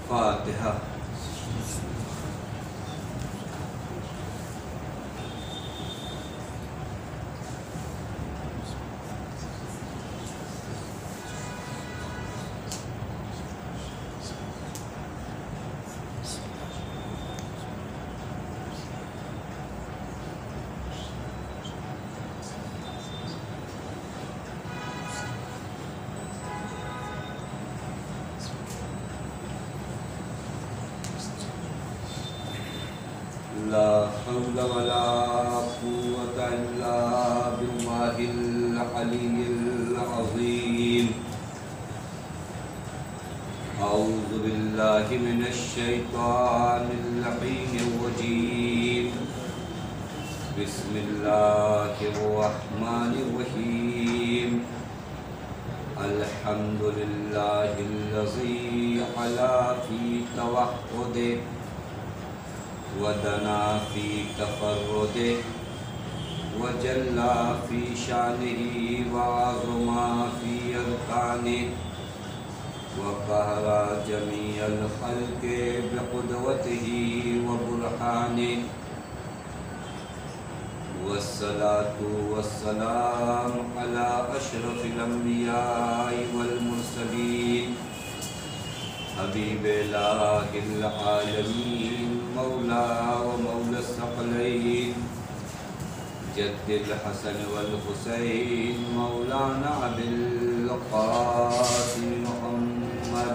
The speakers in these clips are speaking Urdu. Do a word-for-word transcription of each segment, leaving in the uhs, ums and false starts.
فاتحہ۔ لا حول ولا قوة إلا بالله العلي العظيم۔ أعوذ بالله من الشيطان اللعين الرجيم۔ بسم الله الرحمن الرحيم۔ الحمد لله الذي علا في توحده ودنا في تفرده وجلى في شانه وعظم في أركانه وقهر جميع الخلق بقدرته وبرهانه، والصلاة والسلام على أشرف الأنبياء والمرسلين، حبیب الہ العالمین، مولا و مولا الثقلین، جد الحسن والحسین، مولانا بالقاسم محمد۔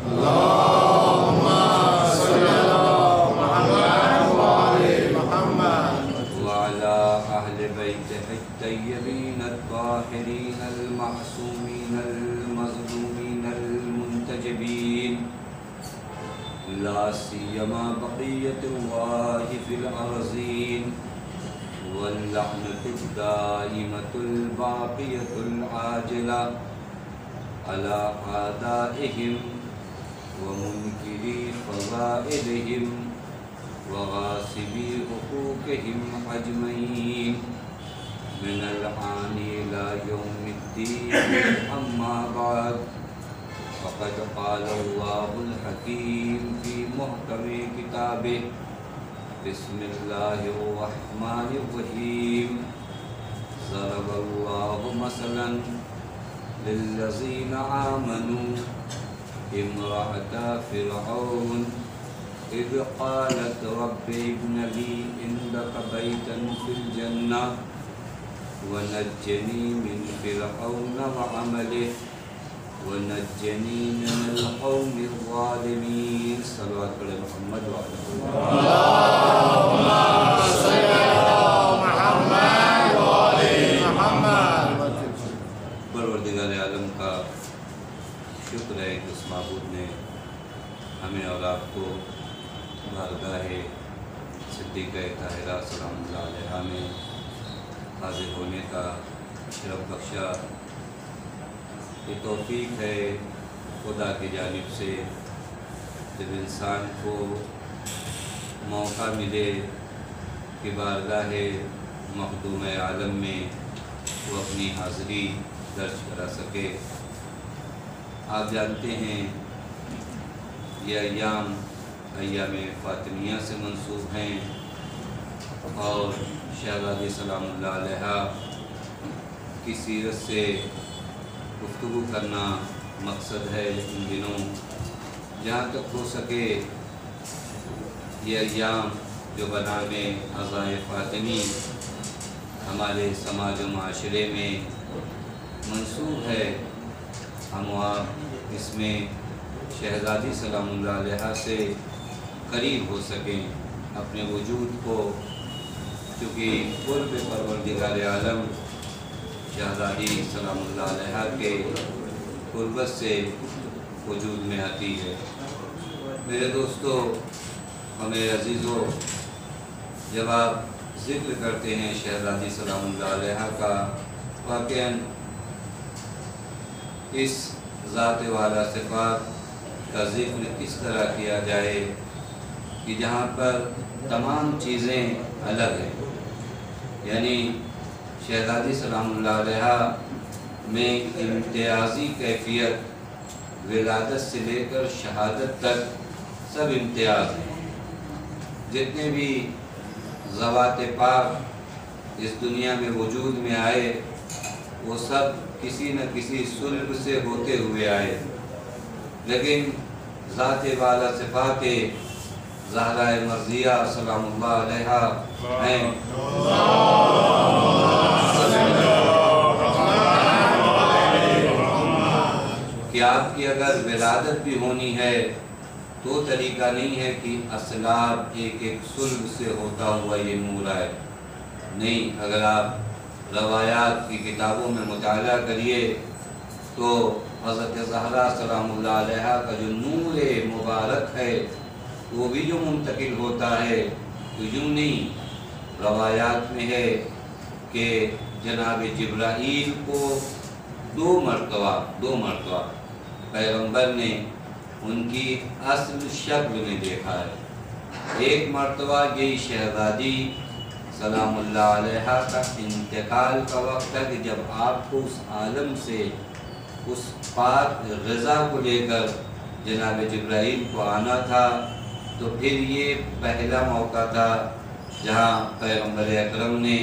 اللهم صل على محمد وآل محمد وعلى أهل بيته الطيبين الطاهرين المعصومين المظلومين المنتجبين، لا سيما بقية الله في الأرضين، واللعنة الدائمة الباقية العاجلة على أعدائهم ومنكري فضائلهم وغاصبي حقوقهم أجمعين من الآن إلى يوم الدين، أما بعد، فقد قال الله الحكيم في محكم كتابه، بسم الله الرحمن الرحيم، ضرب الله مثلا للذين آمنوا امرأة فرعون إذ قالت رب ابن لي عندك بيتا في الجنة ونجني من فرعون وعمله ونجني من القوم الظالمين۔ صلوات علی محمد وعلی اللهم صل على محمد وآل محمد۔ پروردگار عالم کا شکر ہے کہ اس معبود نے ہمیں اور آپ کو بارگاہ صدیقہ طاہرہ سلام اللہ علیہ میں حاضر ہونے کا شرف بخشا۔ یہ توفیق ہے خدا کی جانب سے، جب انسان کو موقع ملے کہ بارگاہ مخدوم عالم میں وہ اپنی حاضری درج کرا سکے۔ آپ جانتے ہیں یہ ایام ایام فاطمیہ سے منسوب ہیں، اور شہزادی سلام اللہ علیہ کی سیرت سے گفتگو کرنا مقصد ہے۔ ان دنوں جہاں تک ہو سکے یہ ایام جو بنام عزائے فاطمی ہمارے سماج و معاشرے میں منسوب ہے، ہم آپ اس میں شہزادی سلام اللہ علیہ سے قریب ہو سکیں، اپنے وجود کو، چونکہ قرب پروردگار عالم شہزادی سلام اللہ علیہ کے قربت سے وجود میں آتی ہے۔ میرے دوستو اور میرے عزیزو، جب آپ ذکر کرتے ہیں شہزادی سلام اللہ علیہ کا، واقعاً اس ذات والا صفات کا ذکر کس طرح کیا جائے کہ جہاں پر تمام چیزیں الگ ہیں، یعنی شہزادی سلام اللہ علیہ میں امتیازی کیفیت ولادت سے لے کر شہادت تک सब इम्तियाज़ हैं। जितने भी ज़वात पाक इस दुनिया में वजूद में आए वो सब किसी न किसी सुल्ब से होते हुए आए, लेकिन ज़ात वाला सिफ़ात ज़हरा मर्ज़िया सलामुल्लाह अलैहा हैं। कि आपकी अगर विलादत भी होनी है तो तरीका नहीं है कि असलाब एक एक सुल्ब से होता हुआ ये नूर आए। नहीं, अगर आप रवायात की किताबों में मुताला करिए तो हज़रत ज़हरा सलामुल्लाह अलैहा का जो नूर मुबारक है वो भी जो मुंतकिल होता है तो यूँ नहीं, रवायात में है कि जनाब जिब्राईल को दो मरतबा दो मरतबा पैगम्बर ने उनकी असल शक्ल में देखा है। एक मरतबा यही शहज़ादी सलामुल्लाह अलैहा का इंतकाल का वक्त है कि जब आपको उस आलम से उस पाक ग़िज़ा को लेकर जनाब जिब्राईल को आना था, तो फिर ये पहला मौका था जहाँ पैगम्बर अकरम ने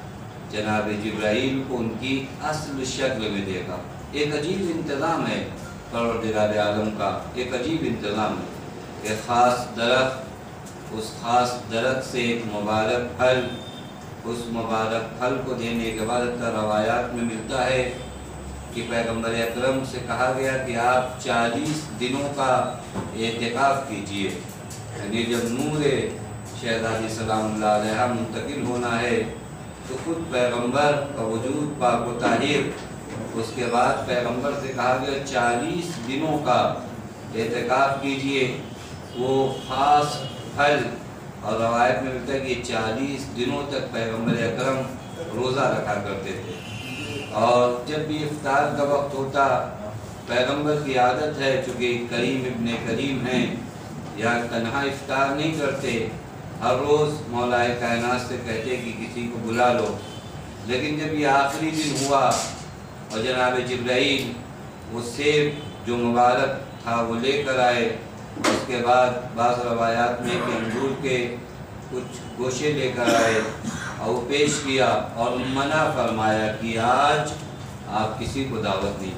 जनाब जिब्राईल को उनकी असल शक्ल में देखा। एक अजीब इंतज़ाम है परवरदिगार आलम का, एक अजीब इंतज़ाम है। एक ख़ास दरख्त, उस ख़ास दरख्त से एक मुबारक फल, उस मुबारक फल को देने के बाद रवायात में मिलता है कि पैगम्बर अकरम से कहा गया कि आप चालीस दिनों का एतिकाफ़ कीजिए। यानी जब नूर शहज़ादी सलामुल्लाह अलैहा मुंतकिल होना है तो खुद पैगम्बर का वजूद पाक व ताहिर, उसके बाद पैगम्बर से कहा गया चालीस दिनों का एतिकाफ़ कीजिए। वो ख़ास फल और रवायत में मिलता है कि चालीस दिनों तक पैगम्बर अकरम रोज़ा रखा करते थे। और जब भी इफ्तार का वक्त होता, पैगम्बर की आदत है, चूँकि करीम इब्ने करीम हैं, या तन्हा इफ्तार नहीं करते, हर रोज़ मौलाए कायनात से कहते कि किसी को बुला लो। लेकिन जब ये आखिरी दिन हुआ और जनाब जिब्राईल वो सेब जो मुबारक था वो लेकर आए, उसके बाद बाज़ रवायात में कि अंगूर के कुछ गोशे लेकर आए और वो पेश किया और मना फरमाया कि आज आप किसी को दावत नहीं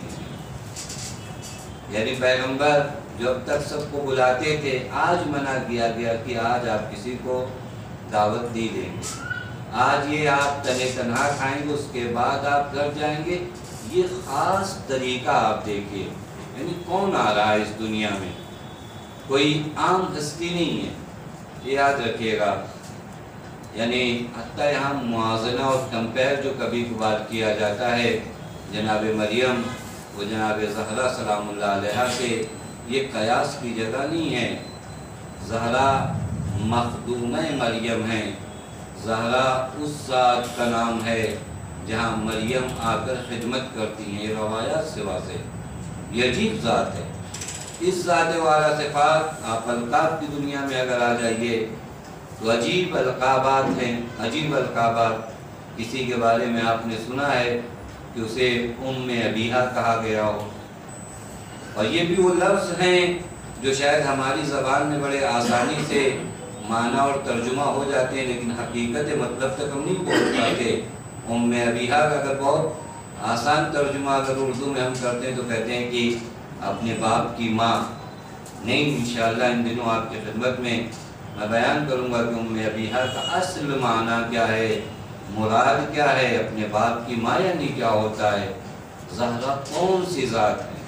दीजिए। यानी पैगम्बर जो अब तक सबको बुलाते थे, आज मना किया गया कि आज आप किसी को दावत नहीं देंगे, आज ये आप तने तनहा खाएंगे, उसके बाद आप घर जाएंगे। ये ख़ास तरीका आप देखिए, यानी कौन आ रहा है इस दुनिया में, कोई आम हस्ती नहीं है, ये याद रखिएगा। यानी हत्ता यहाँ मुआज़ना और कंपेयर जो कभी कभार किया जाता है जनाब मरियम वो जनाब ज़हरा सलामुल्लाह अलैहा से, ये कयास की जगह नहीं है। ज़हरा मखदूम मरियम है, ज़हरा उस ज़ात का नाम है जहाँ मरियम आकर खिदमत करती हैं। ये रवायात से वाज़े, ये अजीब ज़ात है। इस ज़ात वाला सिफ़ात आप अलक़ाब की दुनिया में अगर आ जाइए तो अजीब अलक़ाबात हैं, अजीब अलक़ाबात। किसी के बारे में आपने सुना है कि उसे उम्मे अबीहा कहा गया हो, और ये भी वो लफ्ज़ हैं जो शायद हमारी ज़बान में बड़े आसानी से माना और तर्जुमा हो जाते हैं, लेकिन हकीकत मतलब तक हम नहीं पहुँच पाते। उम्मे अबीहा का अगर बहुत आसान तर्जुमा अगर उर्दू में हम करते हैं तो कहते हैं कि अपने बाप की माँ। नहीं, इंशाअल्लाह इन दिनों आपकी खिदमत में मैं बयान करूँगा कि उम्मे अबीहा का असल माना क्या है, मुराद क्या है, अपने बाप की माँ यानी क्या होता है, ज़हरा कौन सी ज़ात है।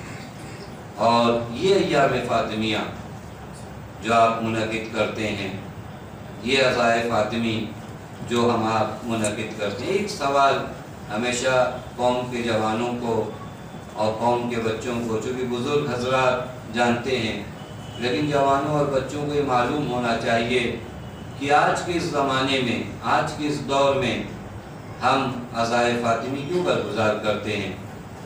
और ये अय्याम फ़ातिमिया जो आप मुनक़िद करते हैं, ये अज़ाए फ़ातिमी जो हम आप मुनक़िद करते हैं, एक सवाल हमेशा कौम के जवानों को और कौम के बच्चों को, चूँकि बुज़ुर्ग हज़रात जानते हैं, लेकिन जवानों और बच्चों को ये मालूम होना चाहिए कि आज के इस ज़माने में, आज के इस दौर में हम अज़ाए फ़ातिमी क्यों बरगुज़ार करते हैं,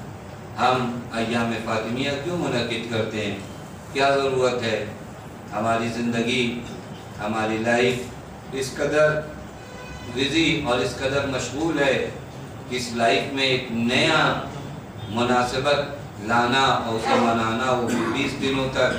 हम अय्याम फ़ातिमिया क्यों मुनक़िद करते हैं, क्या ज़रूरत है। हमारी ज़िंदगी, हमारी लाइफ इस कदर बिज़ी और इस कदर मशगूल है कि इस लाइफ में एक नया मुनासिबत लाना और उसे मनाना, वो बीस दिनों तक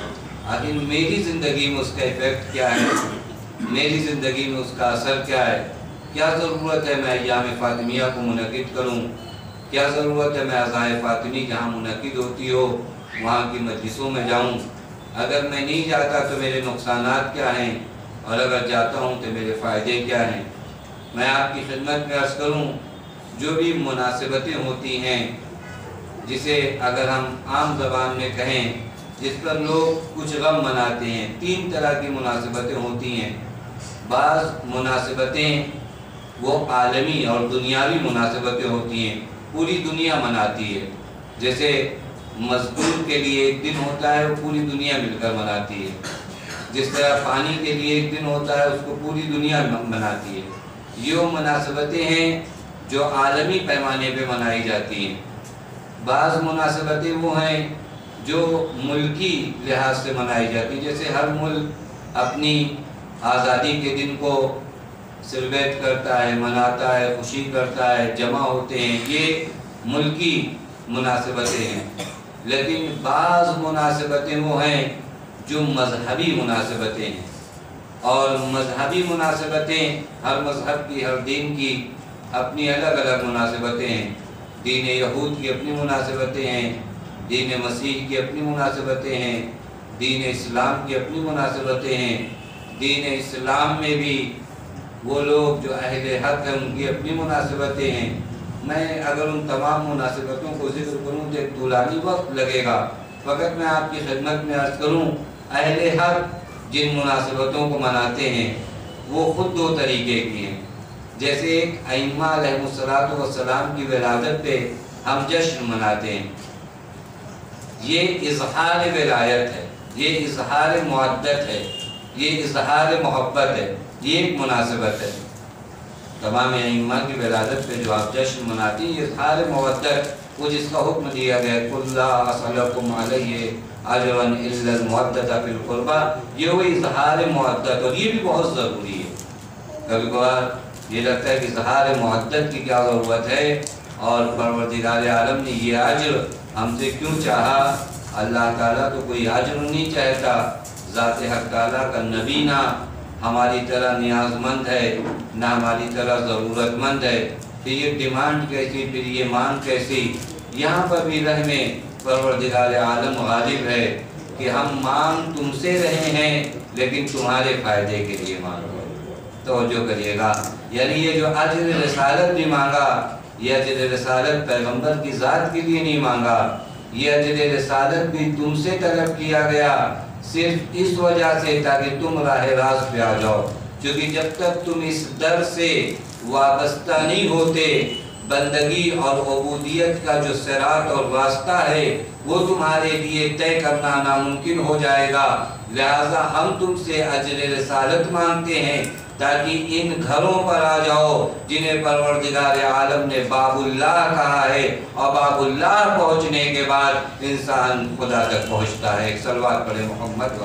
آخر میری زندگی میں اس کا ایفیکٹ کیا ہے، میری زندگی میں اس کا اثر کیا ہے، کیا ضرورت ہے میں ایام فاطمیہ کو منعقد کروں، کیا ضرورت ہے میں عزائے فاطمی جہاں منعقد ہوتی ہو وہاں کی مجلسوں میں جاؤں، اگر میں نہیں جاتا تو میرے نقصانات کیا ہیں، اور اگر جاتا ہوں تو میرے فائدے کیا ہیں۔ میں آپ کی خدمت میں عرض کروں، جو بھی مناسبتیں ہوتی ہیں جسے اگر ہم عام زبان میں کہیں جس پر لوگ کچھ غم مناتے ہیں، تین طرح کی مناسبتیں ہوتی ہیں۔ بعض مناسبتیں وہ عالمی اور دنیاوی مناسبتیں ہوتی ہیں، پوری دنیا مناتی ہے، جیسے مزدور کے لیے ایک دن ہوتا ہے وہ پوری دنیا مل کر مناتی ہے، جس طرح پانی کے لیے ایک دن ہوتا ہے اس کو پوری دنیا مناتی ہے۔ یہ وہ مناسبتیں ہیں جو عالمی پیمانے پہ منائی جاتی ہیں۔ بعض مناسبتیں وہ ہیں جو ملکی لحاظ سے منائی جاتی ہیں، جیسے ہر ملک اپنی آزادی کے دن کو سیلیبریٹ کرتا ہے، مناتا ہے، خوشی کرتا ہے، جمع ہوتے ہیں، یہ ملکی مناسبتیں ہیں۔ لیکن بعض مناسبتیں وہ ہیں جو مذہبی مناسبتیں ہیں، اور مذہبی مناسبتیں ہر مذہب کی، ہر دین کی اپنی الگ الگ مناسبتیں ہیں۔ دین یہود کی اپنی مناسبتیں ہیں، دین مسیح کی اپنی مناسبتیں ہیں، دین اسلام کی اپنی مناسبتیں ہیں۔ دین اسلام میں بھی وہ لوگ جو اہل حق ہیں ان کی اپنی مناسبتیں ہیں۔ میں اگر ان تمام مناسبتوں کو ذکر کروں تو ایک طولانی وقت لگے گا، فقط میں آپ کی خدمت میں عرض کروں اہل حق جن مناسبتوں کو مناتے ہیں وہ خود دو طریقے کی ہیں۔ جیسے ایک ائمہ علیہ الصلوۃ والسلام کی ولادت پہ ہم جشن مناتے ہیں، یہ اظہار ولایت ہے، یہ اظہار مودت ہے، یہ اظہار محبت ہے، یہ ایک مناسبت ہے۔ تمام ائمہ کی ولادت پہ جو آپ جشن مناتے ہیں یہ اظہار مودت، وہ جس کا حکم دیا گیا قُلْ لَا أَسْأَلُكُمْ عَلَيْهِ أَجْرًا إِلَّا الْمَوَدَّةَ فِي الْقُرْبَى، یہ وہ اظہار مودت، اور یہ بھی بہت ضروری ہے۔ کبھی کبھار یہ لگتا ہے کہ اظہار مودت کی کیا ضرورت ہے، اور پروردگار عالم نے یہ اجر ہم سے کیوں چاہا؟ اللہ تعالیٰ تو کوئی اجر نہیں چاہتا، ذات حق تعالیٰ کا نبی نہ ہماری طرح نیاز مند ہے، نہ ہماری طرح ضرورت مند ہے، پھر یہ ڈیمانڈ کیسی، پھر یہ مانگ کیسی؟ یہاں پر بھی رحم پروردگار عالم غالب ہے کہ ہم مانگ تم سے رہے ہیں لیکن تمہارے فائدے کے لیے مانگو۔ توجہ کریے گا، یعنی یہ جو اجر رسالت بھی مانگا، یہ اجر رسالت پیغمبر کی ذات کے لیے نہیں مانگا، یہ اجر رسالت بھی تم سے طلب کیا گیا صرف اس وجہ سے تاکہ تم راہ راست پہ آ جاؤ، کیونکہ جب تک تم اس در سے وابستہ نہیں ہوتے بندگی اور عبودیت کا جو صراط اور راستہ ہے وہ تمہارے لیے طے کرنا ناممکن ہو جائے گا۔ لہٰذا ہم تم سے اجر رسالت مانگتے ہیں تاکہ ان گھروں پر آ جاؤ جنہیں پروردگار عالم نے باب اللہ کہا ہے، اور باب اللہ پہنچنے کے بعد انسان خدا تک پہنچتا ہے۔ ایک صلوات پڑھے محمد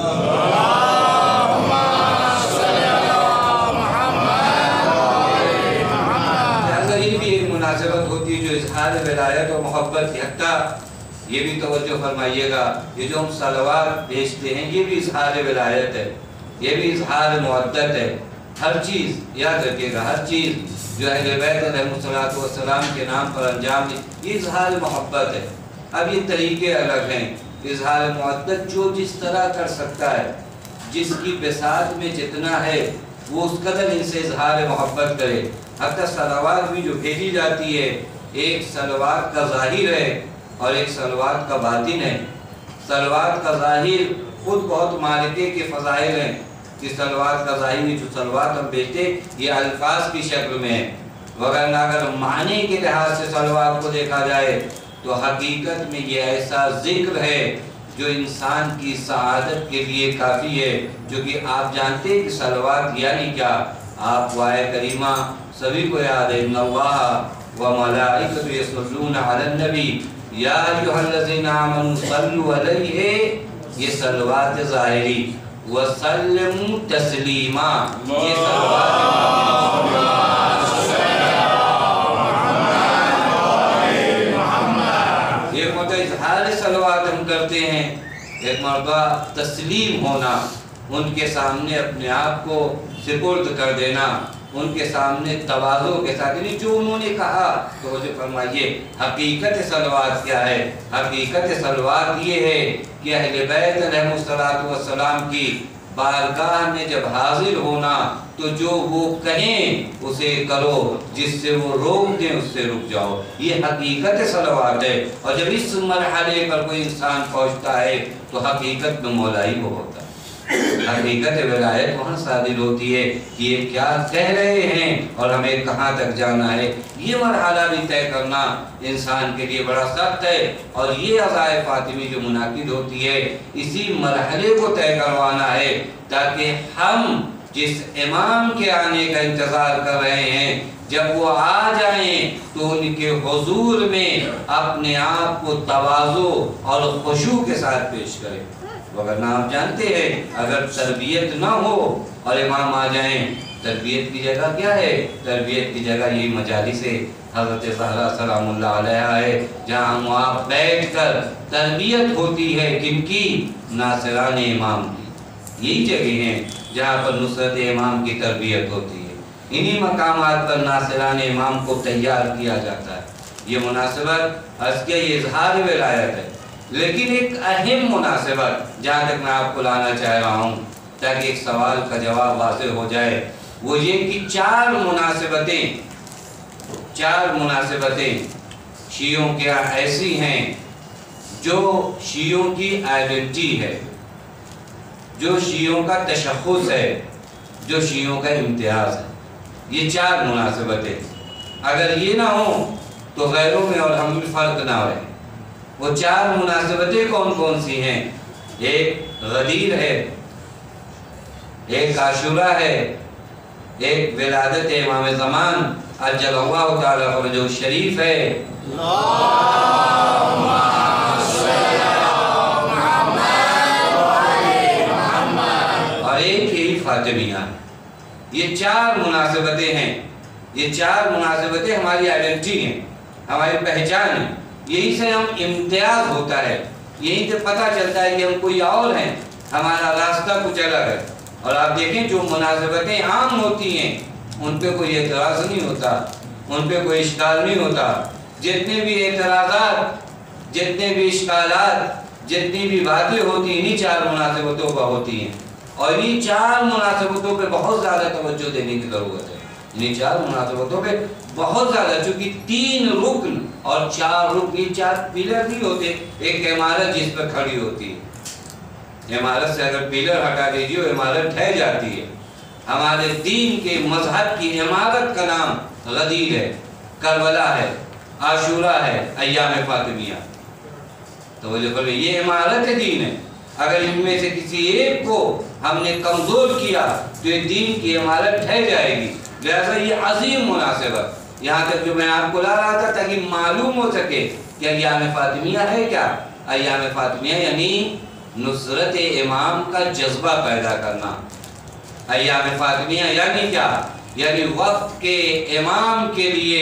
یہ بھی ایک مناسبت ہوتی ہے جو اظہار ولایت اور محبت کی، حتیٰ یہ بھی توجہ فرمائیے گا یہ جو ہم صلوات بھیجتے ہیں یہ بھی اظہار ولایت ہے، یہ بھی اظہار مودت ہے۔ ہر چیز یاد رکھیے گا، ہر چیز جو اہل بیت علیہ الصلوۃ والسلام کے نام پر انجام دی یہ اظہار محبت ہے۔ اب یہ طریقے الگ ہیں، اظہار مودت جو جس طرح کر سکتا ہے، جس کی بساط میں جتنا ہے وہ اس قدر ان سے اظہار محبت کرے۔ حتیٰ صلوات بھی جو بھیجی جاتی ہے ایک صلوات کا ظاہر ہے اور ایک صلوات کا باطن ہے۔ صلوات کا ظاہر خود بہت معرکے کے فضائل ہیں کہ صلوات کا ظاہری جو صلوات ہم بھیجتے یہ الفاظ کی شکل میں ہے، وگرنہ اگر معنی کے لحاظ سے صلوات کو دیکھا جائے تو حقیقت میں یہ ایسا ذکر ہے جو انسان کی سعادت کے لیے کافی ہے۔ جو کہ آپ جانتے ہیں کہ صلوات یعنی کیا، آپ کو آیت کریمہ سبھی کو یاد ہے، ان اللہ وملائکۃ یصلون علی النبی یا ایھا الذین آمنوا صلوا علیہ، یہ صلوات ظاہری، وسلموا تسلیما، یہ صلوات ایک ہوتا ہے اظہار صلوات ہم کرتے ہیں، ایک مرتبہ تسلیم ہونا، ان کے سامنے اپنے آپ کو سپرد کر دینا، ان کے سامنے تواضع کے ساتھ، یعنی جو انہوں نے کہا تو مجھے فرمائیے حقیقت صلوات کیا ہے؟ حقیقت صلوات یہ ہے کہ اہل بیت علیہ السلام کی بارگاہ میں جب حاضر ہونا تو جو وہ کہیں اسے کرو، جس سے وہ روک دیں اس سے رک جاؤ، یہ حقیقت صلوات ہے۔ اور جب اس مرحلے پر کوئی انسان پہنچتا ہے تو حقیقت میں مولائی وہ ہوتا ہے، حقیقت ولایت وہاں صادر ہوتی ہے کہ یہ کیا کہہ رہے ہیں اور ہمیں کہاں تک جانا ہے۔ یہ مرحلہ بھی طے کرنا انسان کے لیے بڑا سخت ہے، اور یہ عزائے فاطمی جو منعقد ہوتی ہے اسی مرحلے کو طے کروانا ہے، تاکہ ہم جس امام کے آنے کا انتظار کر رہے ہیں جب وہ آ جائیں تو ان کے حضور میں اپنے آپ کو تواضع اور خشوع کے ساتھ پیش کریں۔ وگرنہ آپ جانتے ہیں اگر تربیت نہ ہو اور امام آ جائیں، تربیت کی جگہ کیا ہے؟ تربیت کی جگہ یہی مجالس حضرت زہرا سلام اللہ علیہ ہے، جہاں ہم آپ بیٹھ کر تربیت ہوتی ہے کن کی؟ ناصران امام کی۔ یہی جگہ ہیں جہاں پر نصرت امام کی تربیت ہوتی ہے، انہی مقامات پر ناصران امام کو تیار کیا جاتا ہے۔ یہ مناسبت عرض کیا یہ اظہار ولایت ہے، لیکن ایک اہم مناسبت جہاں تک میں آپ کو لانا چاہ رہا ہوں تاکہ ایک سوال کا جواب واضح ہو جائے، وہ یہ کہ چار مناسبتیں چار مناسبتیں شیعوں کے ایسی ہیں جو شیعوں کی آئیڈینٹی ہے، جو شیعوں کا تشخص ہے، جو شیعوں کا امتیاز ہے۔ یہ چار مناسبتیں اگر یہ نہ ہوں تو غیروں میں اور ہم میں فرق نہ ہوئے۔ وہ چار مناسبتیں کون کون سی ہیں؟ ایک غدیر ہے، ایک عاشورہ ہے، ایک ولادت امام زمان عجل اللہ تعالیٰ فرجہ الشریف ہے، اللہم صلی علی محمد وعلی محمد، اور ایک یہی فاطمیہ۔ یہ چار مناسبتیں ہیں، یہ چار مناسبتیں ہماری آئیڈینٹی ہیں، ہماری پہچان ہے، یہی سے ہم امتیاز ہوتا ہے، یہی سے پتہ چلتا ہے کہ ہم کوئی اور ہیں، ہمارا راستہ کچھ الگ ہے۔ اور آپ دیکھیں جو مناسبتیں عام ہوتی ہیں ان پہ کوئی اعتراض نہیں ہوتا، ان پہ کوئی اشکال نہیں ہوتا۔ جتنے بھی اعتراضات، جتنے بھی اشکالات، جتنی بھی باتیں ہوتی ہیں انہی چار مناسبتوں پر ہوتی ہیں، اور انہی چار مناسبتوں پہ بہت زیادہ توجہ دینے کی ضرورت ہے۔ انہی چار مناسبتوں پہ بہت زیادہ، چونکہ تین رکن اور چار رکن، یہ چار پیلر نہیں ہوتے، ایک عمارت جس پر کھڑی ہوتی ہے، عمارت سے اگر پیلر ہٹا دیجیے عمارت ڈھہ جاتی ہے۔ ہمارے دین کے مذہب کی عمارت کا نام غدیر ہے، کربلا ہے، عاشورہ ہے، ایام فاطمیہ۔ تو وہ جو کہ یہ عمارت دین ہے، اگر ان میں سے کسی ایک کو ہم نے کمزور کیا تو یہ دین کی عمارت ڈھہ جائے گی۔ لہذا یہ عظیم مناسبت، یہاں تک جو میں آپ کو لا رہا تھا تاکہ معلوم ہو سکے کہ ایام فاطمیہ ہے کیا۔ ایام فاطمیہ یعنی نصرت امام کا جذبہ پیدا کرنا۔ ایام فاطمیہ یعنی کیا؟ یعنی وقت کے امام کے لیے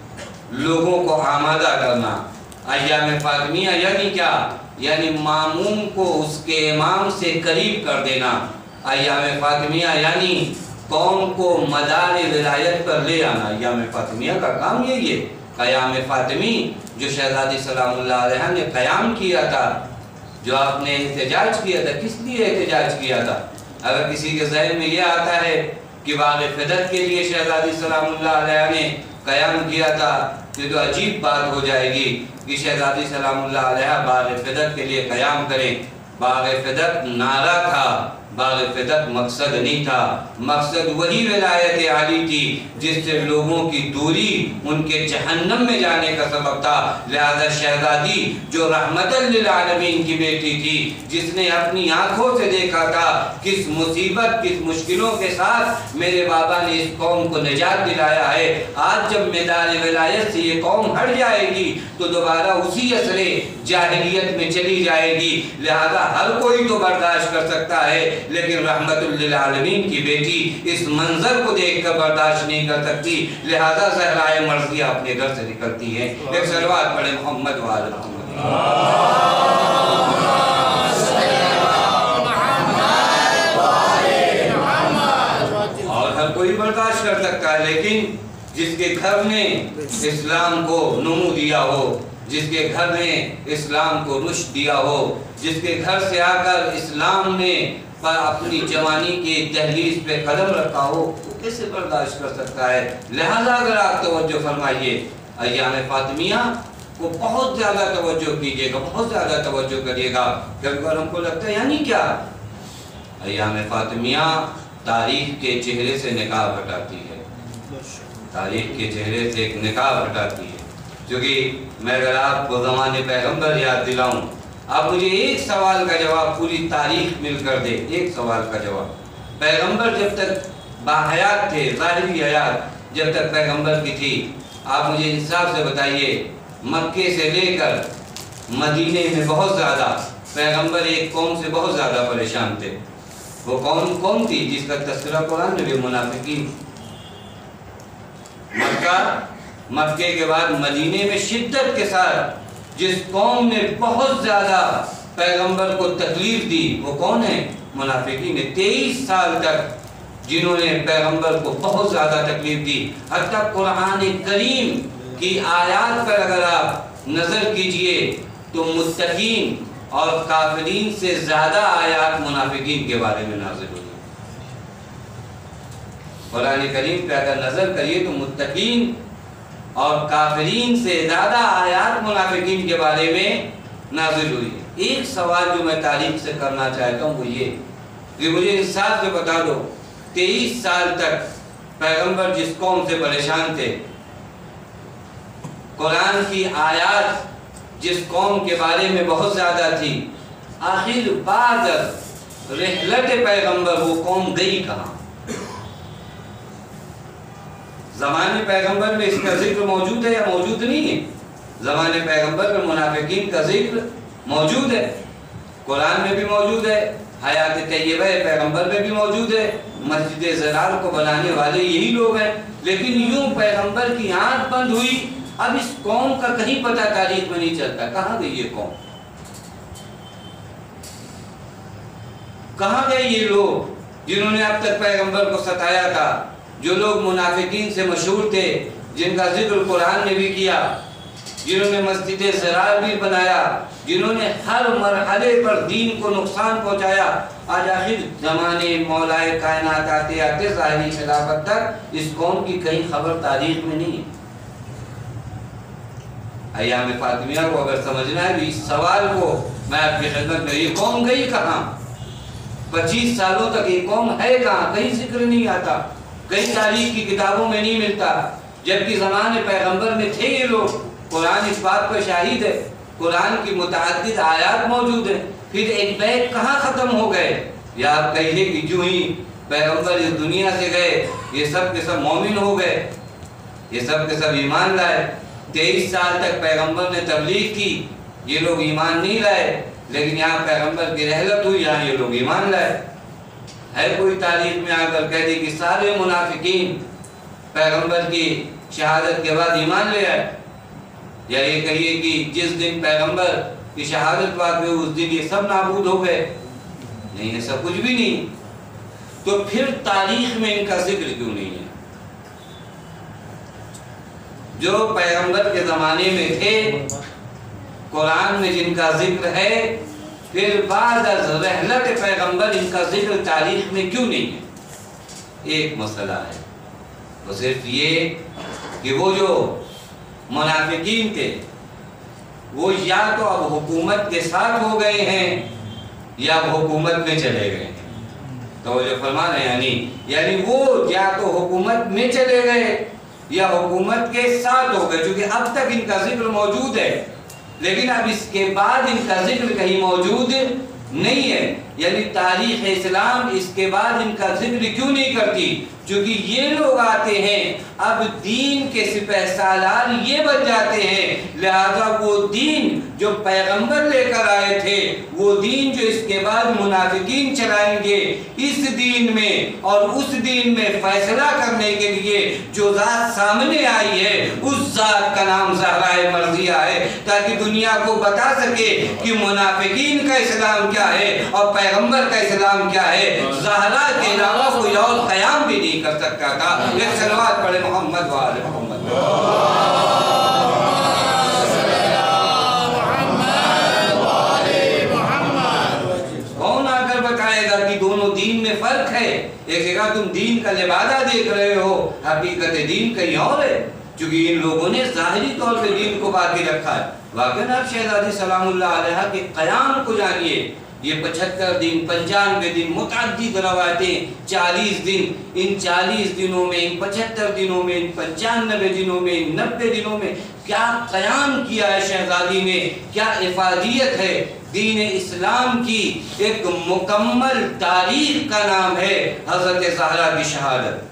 لوگوں کو آمادہ کرنا۔ ایام فاطمیہ یعنی کیا؟ یعنی ماموم کو اس کے امام سے قریب کر دینا۔ ایام فاطمیہ یعنی قوم کو مدار ولایت پر لے آنا۔ ایام فاطمیہ کا کام یہی ہے۔ قیام فاطمی جو شہزادی سلام اللہ علیہ نے قیام کیا تھا، جو آپ نے احتجاج کیا تھا، کس لیے احتجاج کیا تھا؟ اگر کسی کے ذہن میں یہ آتا ہے کہ باغ فدق کے لیے شہزادی سلام اللہ علیہ نے قیام کیا تھا، یہ تو عجیب بات ہو جائے گی کہ شہزادی سلام اللہ علیہ باغ فدق کے لیے قیام کریں۔ باغ فدق نعرہ تھا، باغ فدق مقصد نہیں تھا۔ مقصد وہی ولایت عالی تھی جس سے لوگوں کی دوری ان کے جہنم میں جانے کا سبب تھا۔ لہذا شہزادی جو رحمت للعالمین کی بیٹی تھی، جس نے اپنی آنکھوں سے دیکھا تھا کس مصیبت کس مشکلوں کے ساتھ میرے بابا نے اس قوم کو نجات دلایا ہے، آج جب میدان ولایت سے یہ قوم ہٹ جائے گی تو دوبارہ اسی عصر جاہلیت میں چلی جائے گی۔ لہذا ہر کوئی تو برداشت کر سکتا ہے، لیکن رحمت للعالمین کی بیٹی اس منظر کو دیکھ کر برداشت نہیں کر سکتی، لہذا زہرائے مرضیہ اپنے گھر سے نکلتی ہے۔ ایک صلوات پڑھیں محمد وآل محمد۔ برداشت کر سکتا ہے، لیکن جس کے گھر میں اسلام کو نمو دیا ہو، جس کے گھر نے اسلام کو رشد دیا ہو، جس کے گھر سے آ کر اسلام نے پر اپنی جوانی کے دہلیز پہ قدم رکھا ہو، وہ کیسے برداشت کر سکتا ہے؟ لہذا اگر آپ توجہ فرمائیے ایام فاطمیہ کو بہت زیادہ توجہ کیجیے گا، بہت زیادہ توجہ کریے گا، کیونکہ ہم کو لگتا ہے یعنی کیا؟ ایام فاطمیہ تاریخ کے چہرے سے نقاب ہٹاتی ہے، تاریخ کے چہرے سے ایک نقاب ہٹاتی ہے۔ کیونکہ میں اگر آپ کو زمانے پیغمبر یاد دلاؤں، آپ مجھے ایک سوال کا جواب پوری تاریخ مل کر دے، ایک سوال کا جواب۔ پیغمبر جب تک باحیات تھے، ظاہری حیات جب تک پیغمبر کی تھی، آپ مجھے انصاف سے بتائیے مکے سے لے کر مدینے میں بہت زیادہ پیغمبر ایک قوم سے بہت زیادہ پریشان تھے۔ وہ قوم کون تھی جس کا تذکرہ قرآن میں بھی؟ منافقین۔ مکہ مکے کے بعد مدینے میں شدت کے ساتھ جس قوم نے بہت زیادہ پیغمبر کو تکلیف دی وہ کون ہے؟ منافقین نے۔ تیئیس سال تک جنہوں نے پیغمبر کو بہت زیادہ تکلیف دی، حتیٰ قرآن کریم کی آیات پر اگر آپ نظر کیجئے تو متقین اور کافرین سے زیادہ آیات منافقین کے بارے میں نازل ہوئی۔ قرآن کریم پہ اگر نظر کریے تو متقین اور کافرین سے زیادہ آیات منافقین کے بارے میں نازل ہوئی۔ ایک سوال جو میں تاریخ سے کرنا چاہتا ہوں وہ یہ کہ مجھے انصاف سے بتا دو، تیئیس سال تک پیغمبر جس قوم سے پریشان تھے، قرآن کی آیات جس قوم کے بارے میں بہت زیادہ تھی، آخر بعد رحلت پیغمبر وہ قوم گئی کہاں؟ زمانے پیغمبر میں اس کا ذکر موجود ہے یا موجود نہیں ہے؟ زمانے پیغمبر میں منافقین کا ذکر موجود ہے، قرآن میں بھی موجود ہے، حیات طیبہ پیغمبر میں بھی موجود ہے، مسجد زرار کو بنانے والے یہی لوگ ہیں۔ لیکن یوں پیغمبر کی آنکھ بند ہوئی، اب اس قوم کا کہیں پتہ تاریخ میں نہیں چلتا کہاں گئی یہ قوم، کہاں گئے یہ لوگ جنہوں نے اب تک پیغمبر کو ستایا تھا، جو لوگ منافقین سے مشہور تھے، جن کا ذکر قرآن نے بھی کیا، جنہوں نے مسجد زرار بھی بنایا، جنہوں نے ہر مرحلے پر دین کو نقصان پہنچایا، آج آخر زمانے مولائے کائنات آتے آتے ظاہری خلافت تک اس قوم کی کہیں خبر تاریخ میں نہیں ہے۔ ایام فاطمیہ کو اگر سمجھنا ہے تو اس سوال کو میں آپ کی خدمت میں، یہ قوم گئی کہاں؟ پچیس سالوں تک یہ قوم ہے کہاں؟ کہیں ذکر نہیں آتا، کہیں تاریخ کی کتابوں میں نہیں ملتا، جبکہ زمانے پیغمبر میں تھے یہ لوگ۔ قرآن اس بات پر شاہد ہے، قرآن کی متعدد آیات موجود ہیں۔ پھر ایک بیگ کہاں ختم ہو گئے؟ یا آپ کہیے کہ جو ہی پیغمبر اس دنیا سے گئے یہ سب کے سب مومن ہو گئے، یہ سب کے سب ایمان لائے۔ تیئیس سال تک پیغمبر نے تبلیغ کی، یہ لوگ ایمان نہیں لائے، لیکن یہاں پیغمبر کی رحلت ہوئی، یہاں یہ لوگ ایمان لائے۔ ہے کوئی تاریخ میں آ کر کہہ دی کہ سارے منافقین پیغمبر کی شہادت کے بعد ایمان لے آئے، یا یہ کہیے کہ جس دن پیغمبر کی شہادت واقع ہوئی اس دن یہ سب نابود ہو گئے؟ نہیں، ایسا کچھ بھی نہیں۔ تو پھر تاریخ میں ان کا ذکر کیوں نہیں ہے؟ جو پیغمبر کے زمانے میں تھے، قرآن میں جن کا ذکر ہے، پھر بعد از رحلت پیغمبر ان کا ذکر تاریخ میں کیوں نہیں ہے؟ ایک مسئلہ ہے، وہ صرف یہ کہ وہ جو منافقین تھے وہ یا تو اب حکومت کے ساتھ ہو گئے ہیں یا اب حکومت میں چلے گئے ہیں۔ تو جو فرما رہے ہیں یعنی وہ یا تو حکومت میں چلے گئے یا حکومت کے ساتھ ہو گئے، چونکہ اب تک ان کا ذکر موجود ہے لیکن اب اس کے بعد ان کا ذکر کہیں موجود نہیں ہے۔ یعنی تاریخ اسلام اس کے بعد ان کا ذکر کیوں نہیں کرتی؟ چونکہ یہ لوگ آتے ہیں، اب دین کے سپہ سالار یہ بن جاتے ہیں، لہذا وہ دین جو پیغمبر لے کر آئے تھے، وہ دین جو اس کے بعد منافقین چلائیں گے، اس دین میں اور اس دین میں فیصلہ کرنے کے لیے جو ذات سامنے آئی ہے اس ذات کا نام زہرائے مرضیہ ہے، تاکہ دنیا کو بتا سکے کہ منافقین کا اسلام کیا ہے اور पैगंबर का इस्लाम क्या है। ज़हरा के अलावा कोई और क़याम भी नहीं कर सकता था। एक सलवात पढ़े मोहम्मद वाले मोहम्मद। कि दोनों दीन में फर्क है। एक जगह तुम दीन का लिबादा देख रहे हो, हकीकत दीन कहीं और है, क्योंकि इन लोगों ने ज़ाहिरी तौर पे दीन को बाकी रखा है। वाकई आप शहजादी सलामुल्लाह अलैहा के क़याम को जानिए। ये पचहत्तर दिन, पंचानवे दिन, मुतअद्दिद रवायतें, चालीस दिन, इन चालीस दिनों में, इन पचहत्तर दिनों में, इन पंचानवे दिनों में, इन नब्बे दिनों में क्या क़याम किया है शहजादी ने, क्या इफादियत है। दीन इस्लाम की एक मुकम्मल तारीख का नाम है हज़रत ज़हरा की शहादत।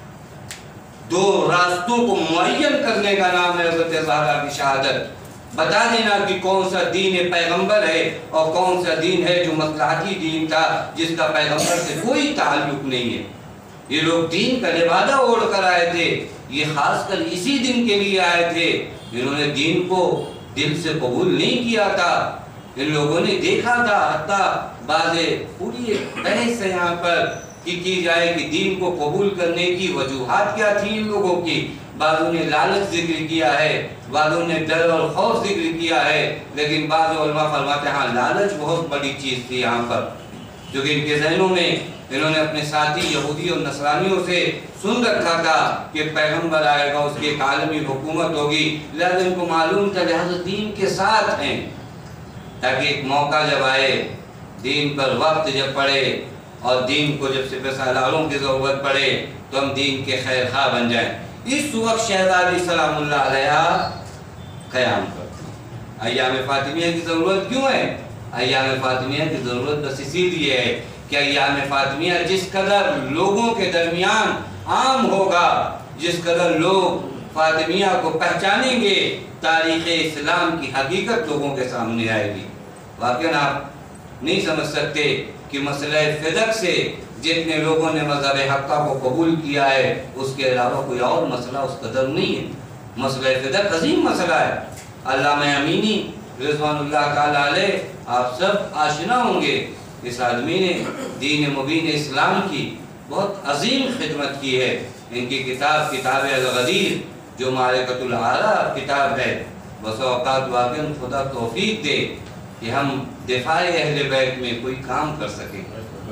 दो रास्तों को मुअय्यन करने का नाम है हज़रत ज़हरा की शहादत। बता देना कि कौन सा दीन पैगंबर है और कौन सा दीन है जो मसलहती दीन था, जिसका पैगंबर से कोई ताल्लुक नहीं है। ये लोग दीन का लिबादा ओढ़ कर आए थे, ये खासकर इसी दिन के लिए आए थे। इन्होंने दीन को दिल से कबूल नहीं किया था। इन लोगों ने देखा था, हत्ता बाज़े पूरी बहस है यहाँ पर कि की जाए कि दीन को कबूल करने की वजूहात क्या थी इन लोगों की। बाज़ों ने लालच जिक्र किया है, बाज़ों ने डर और खौफ जिक्र किया है, लेकिन बाज़ उलमा फरमाते हैं हाँ लालच बहुत बड़ी चीज़ थी यहाँ पर, क्योंकि इनके जहनों में इन्होंने अपने साथी यहूदी और नसरानियों से सुन रखा था कि पैगंबर आएगा, उसकी एक आलमी हुकूमत होगी, लिहाजा इनको मालूम था लिहाजा दीन के साथ हैं, ताकि एक मौका जब आए, दीन पर वक्त जब पड़े और दीन को जब सिपह सालारों की ज़रूरत पड़े तो हम दीन के खैर खा बन जाएं। इस वक्त शहजादी सलामुल्लाह अलैहा क़याम करते हैं। अय्याम फ़ातिमिया की ज़रूरत क्यों है? अय्याम फ़ातिमिया की ज़रूरत बस इसीलिए है कि अय्याम फ़ातिमिया जिस कदर लोगों के दरमियान आम होगा, जिस कदर लोग फ़ातिमिया को पहचानेंगे, तारीख़ इस्लाम की हकीकत लोगों के सामने आएगी। वाक़ई आप नहीं समझ सकते कि मसला फ़िदक से जितने लोगों ने मज़हब हक़्क़ा को कबूल किया है, उसके अलावा कोई और मसला उस कदर नहीं है। मसला फ़िदक अजीम मसला है। अल्लामा अमीनी रिज़वानुल्लाह ताला अलैह आप सब आशना होंगे, इस आदमी ने दीन मुबीन इस्लाम की बहुत अजीम खिदमत की है। इनकी किताब किताब अल-गदीर जो मारिकतुल आराफ किताब है, बस औक़ात वाक़ई खुदा तौफ़ीक दे कि हम दिफ़ाए अहले बैत में कोई काम कर सकें,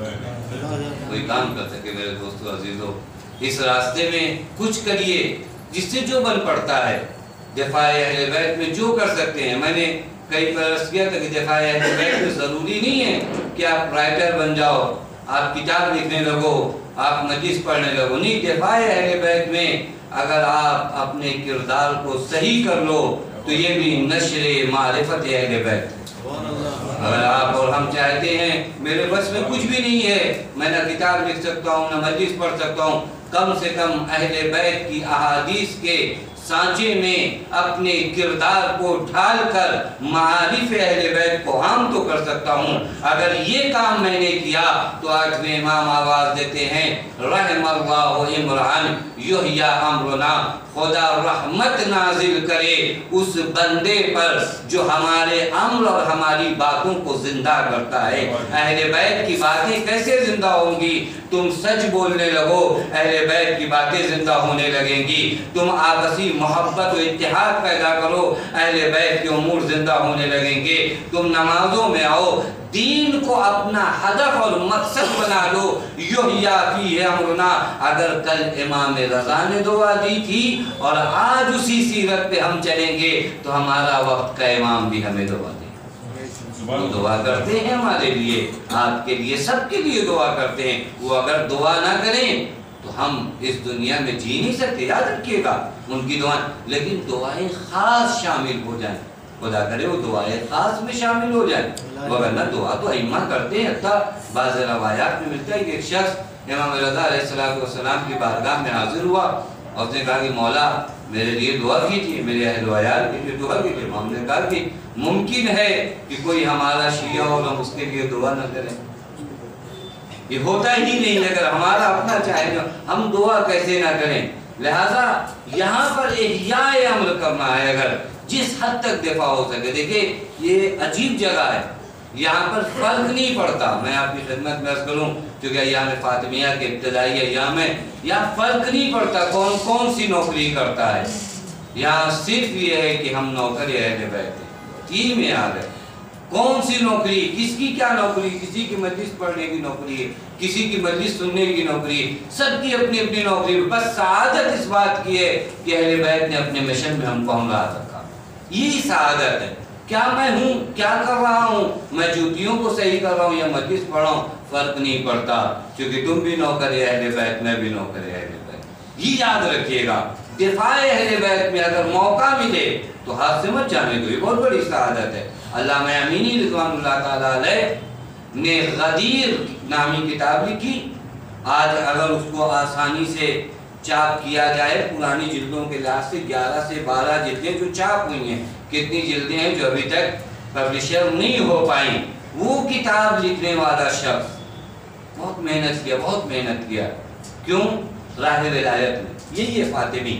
कोई काम कर सके। मेरे दोस्तों अजीज़ों, इस रास्ते में कुछ करिए जिससे जो बन पड़ता है। दिफ़ाए अहले बैत में जो कर सकते हैं, मैंने कई बार अर्ज़ किया था कि दिफ़ाए अहले बैत में ज़रूरी नहीं है कि आप राइटर बन जाओ, आप किताब लिखने लगो, आप मजीज़ पढ़ने लगो। नहीं, दिफ़ाए अहले बैत में अगर आप अपने किरदार को सही कर लो तो ये भी नश्र मारिफत अहले बैत। अगर आप और हम चाहते हैं मेरे बस में कुछ भी नहीं है, मैं ना किताब लिख सकता हूँ ना मजलिस पढ़ सकता हूँ, कम से कम अहले बैत की अहादीस के सांचे में अपने किरदार को ढाल कर मारिफ अहले बैत को आम तो कर सकता हूँ। अगर ये काम मैंने किया तो आठवें इमाम आवाज़ देते हैं रहमल्लाहु इमरान युहया अमरुना, खुदा रहमत नाजिल करे उस बंदे पर जो हमारे अम्र और हमारी बातों को जिंदा करता है। अहले बैत की बातें कैसे जिंदा होंगी? तुम सच बोलने लगो, अहले बैत की बातें जिंदा होने लगेंगी। तुम आपसी मोहब्बत और इत्तेहाद पैदा करो, अहले बैत के उमूर जिंदा होने लगेंगे। तुम नमाजों में आओ, दीन को अपना हदफ और मकसद बना लो। युहया फीहि अमरुना, अगर कल इमाम रज़ा ने दुआ दी थी और आज उसी सीरत पे हम चलेंगे तो हमारा वक्त का इमाम भी हमें दुआ दे, वो दुआ करते हैं हमारे लिए, आपके लिए, सबके लिए दुआ करते हैं। वो अगर दुआ ना करें तो हम इस दुनिया में जी नहीं सकते। याद रखिएगा उनकी दुआ, लेकिन दुआएं खास शामिल हो जाएं, खुदा करे वो दुआएं खास में शामिल हो जाए, वरना दुआ तो अइम्मा करते हैं। अत्ता बाज़ रवायात में मिलता है कि एक शख्स इमाम रज़ा अलैहिस्सलाम की बारगाह में हाजिर हुआ और उसने कहा कि मौला मेरे लिए दुआ कीजिए, मेरे अहल वयाल के लिए दुआ कीजिए। इमाम ने कहा कि मुमकिन है कि कोई हमारा शिया हो हम उसके लिए दुआ न करें, ये होता ही नहीं। अगर हमारा अपना चाहे हम दुआ कैसे ना करें। लिहाजा यहाँ पर इह्याए अम्र करना है, अगर जिस हद तक दिफा हो सके। देखिए ये अजीब जगह है, یہاں پر فرق نہیں پڑتا. میں آپ کی خدمت میں عرض کروں کیونکہ ایام فاطمیہ کے ابتدائی ایام ہے، یہاں فرق نہیں پڑتا کون کون سی نوکری کرتا ہے. یہاں صرف یہ ہے کہ ہم نوکر اہل بیت ہیں. تین معیار ہے. کون سی نوکری، کس کی کیا نوکری، کسی کی مجلس پڑھنے کی نوکری ہے، کسی کی مجلس سننے کی نوکری ہے، سب کی اپنی اپنی نوکری ہے. بس سعادت اس بات کی ہے کہ اہل بیت نے اپنے مشن میں ہم کو ہمراہ رکھا. یہی سعادت ہے. کیا میں ہوں، کیا کر رہا ہوں، میں جوتیوں کو صحیح کر رہا ہوں یا مجلس پڑھ رہا ہوں، فرق نہیں پڑتا، کیونکہ تم بھی نوکر اہل بیت، میں بھی نوکر اہل بیت. یہ یاد رکھیے گا. دفاع اہل بیت میں اگر موقع ملے تو ہاتھ سے مت جانے دو، یہ بہت بڑی سعادت ہے. علامہ امینی رضوان اللہ تعالیٰ علیہ نے غدیر نامی کتاب لکھی. آج اگر اس کو آسانی سے چاپ کیا جائے پرانی جلدوں کے لحاظ سے گیارہ سے بارہ جلدیں جو چاپ ہوئی ہیں، کتنی جلدیں ہیں جو ابھی تک پبلشر نہیں ہو پائیں. وہ کتاب لکھنے والا شخص بہت محنت کیا، بہت محنت کیا. کیوں؟ راہ ولایت میں. یہی ہے فاطمی.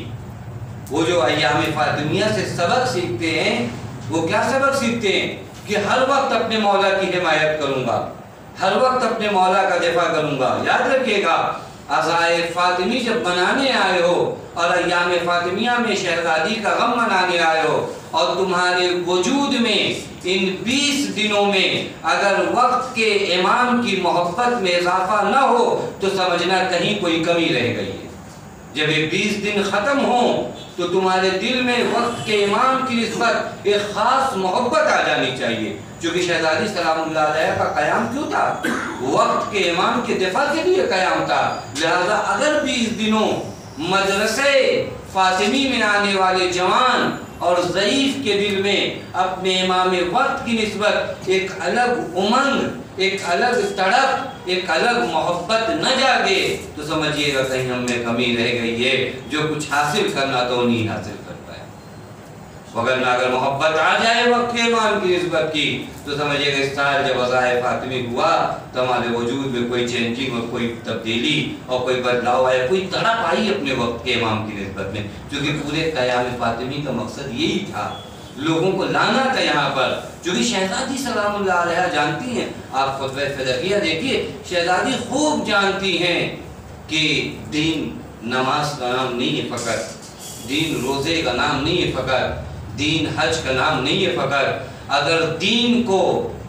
وہ جو ایام فاطمیہ سے سبق سیکھتے ہیں، وہ کیا سبق سیکھتے ہیں کہ ہر وقت اپنے مولا کی حمایت کروں گا، ہر وقت اپنے مولا کا دفاع کروں گا. یاد رکھیے گا، عزائے فاطمی جب منانے آئے ہو اور ایام فاطمیہ میں شہزادی کا غم منانے آئے ہو اور تمہارے وجود میں ان بیس دنوں میں اگر وقت کے امام کی محبت میں اضافہ نہ ہو تو سمجھنا کہیں کوئی کمی رہ گئی ہے. جب یہ بیس دن ختم ہوں تو تمہارے دل میں وقت کے امام کی نسبت ایک خاص محبت آ جانی چاہیے. چونکہ شہزادی سلام اللہ علیہ کا قیام کیوں تھا؟ وقت کے امام کے دفاع کے لیے قیام تھا. لہذا اگر بیس دنوں مدرسے فاطمی میں آنے والے جوان اور ضعیف کے دل میں اپنے امام وقت کی نسبت ایک الگ امنگ، ایک الگ تڑپ، ایک الگ محبت نہ جاگے تو سمجھیے گا کہیں ہم میں کمی رہ گئی ہے. جو کچھ حاصل کرنا تو نہیں حاصل کر پائے. وگرنہ اگر محبت آ جائے وقت کے امام کی نسبت کی تو سمجھیے گا اس سال جب عزائے فاطمی ہوا تو ہمارے وجود میں کوئی چینجنگ اور کوئی تبدیلی اور کوئی بدلاؤ آیا، کوئی تڑپ آئی اپنے وقت کے امام کی نسبت میں. کیونکہ پورے قیام فاطمی کا مقصد یہی تھا، لوگوں کو لانا تھا یہاں پر. چونکہ شہزادی سلام اللہ علیہ جانتی ہیں، آپ خطبہ فدقیہ دیکھیے، شہزادی خوب جانتی ہیں کہ دین نماز کا نام نہیں ہے فقط، دین روزے کا نام نہیں ہے فقط، دین حج کا نام نہیں ہے فقط. اگر دین کو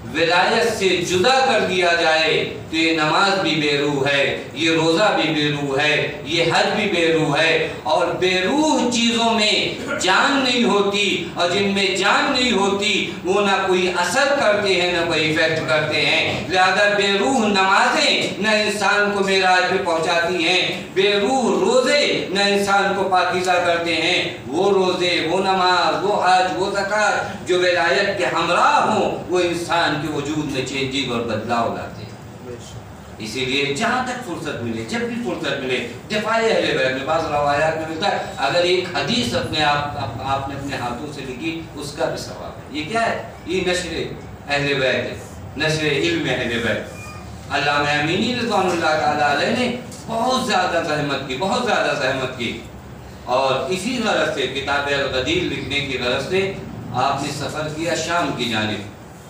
ولایت سے جدا کر دیا جائے تو یہ نماز بھی بے روح ہے، یہ روزہ بھی بے روح ہے، یہ حج بھی بے روح ہے. اور بے روح چیزوں میں جان نہیں ہوتی، اور جن میں جان نہیں ہوتی وہ نہ کوئی اثر کرتے ہیں نہ کوئی ایفیکٹ کرتے ہیں. لہذا بے روح نمازیں نہ انسان کو معراج پہ پہنچاتی ہیں، بے روح روزے نہ انسان کو پاکیزہ کرتے ہیں. وہ روزے، وہ نماز، وہ حج، وہ زکوٰۃ جو ولایت کے ہمراہ ہوں وہ انسان کے وجود میں چینجنگ اور بدلاؤ لاتے ہیں. اسی لیے جہاں تک فرصت ملے، جب بھی فرصت ملے، دفاع اہل بیت میں بعض روایات میں ملتا ہے اگر ایک حدیث اپنے آپ آپ نے اپنے ہاتھوں سے لکھی اس کا بھی ثواب ہے. یہ کیا ہے؟ یہ نشر اہل بیت ہے، نشر علم اہل بیت. علامہ امینی رضوان اللہ تعالیٰ علیہ نے بہت زیادہ زحمت کی، بہت زیادہ زحمت کی، اور اسی غرض سے کتاب الغدیر لکھنے کی غرض سے آپ نے سفر کیا شام کی جانب.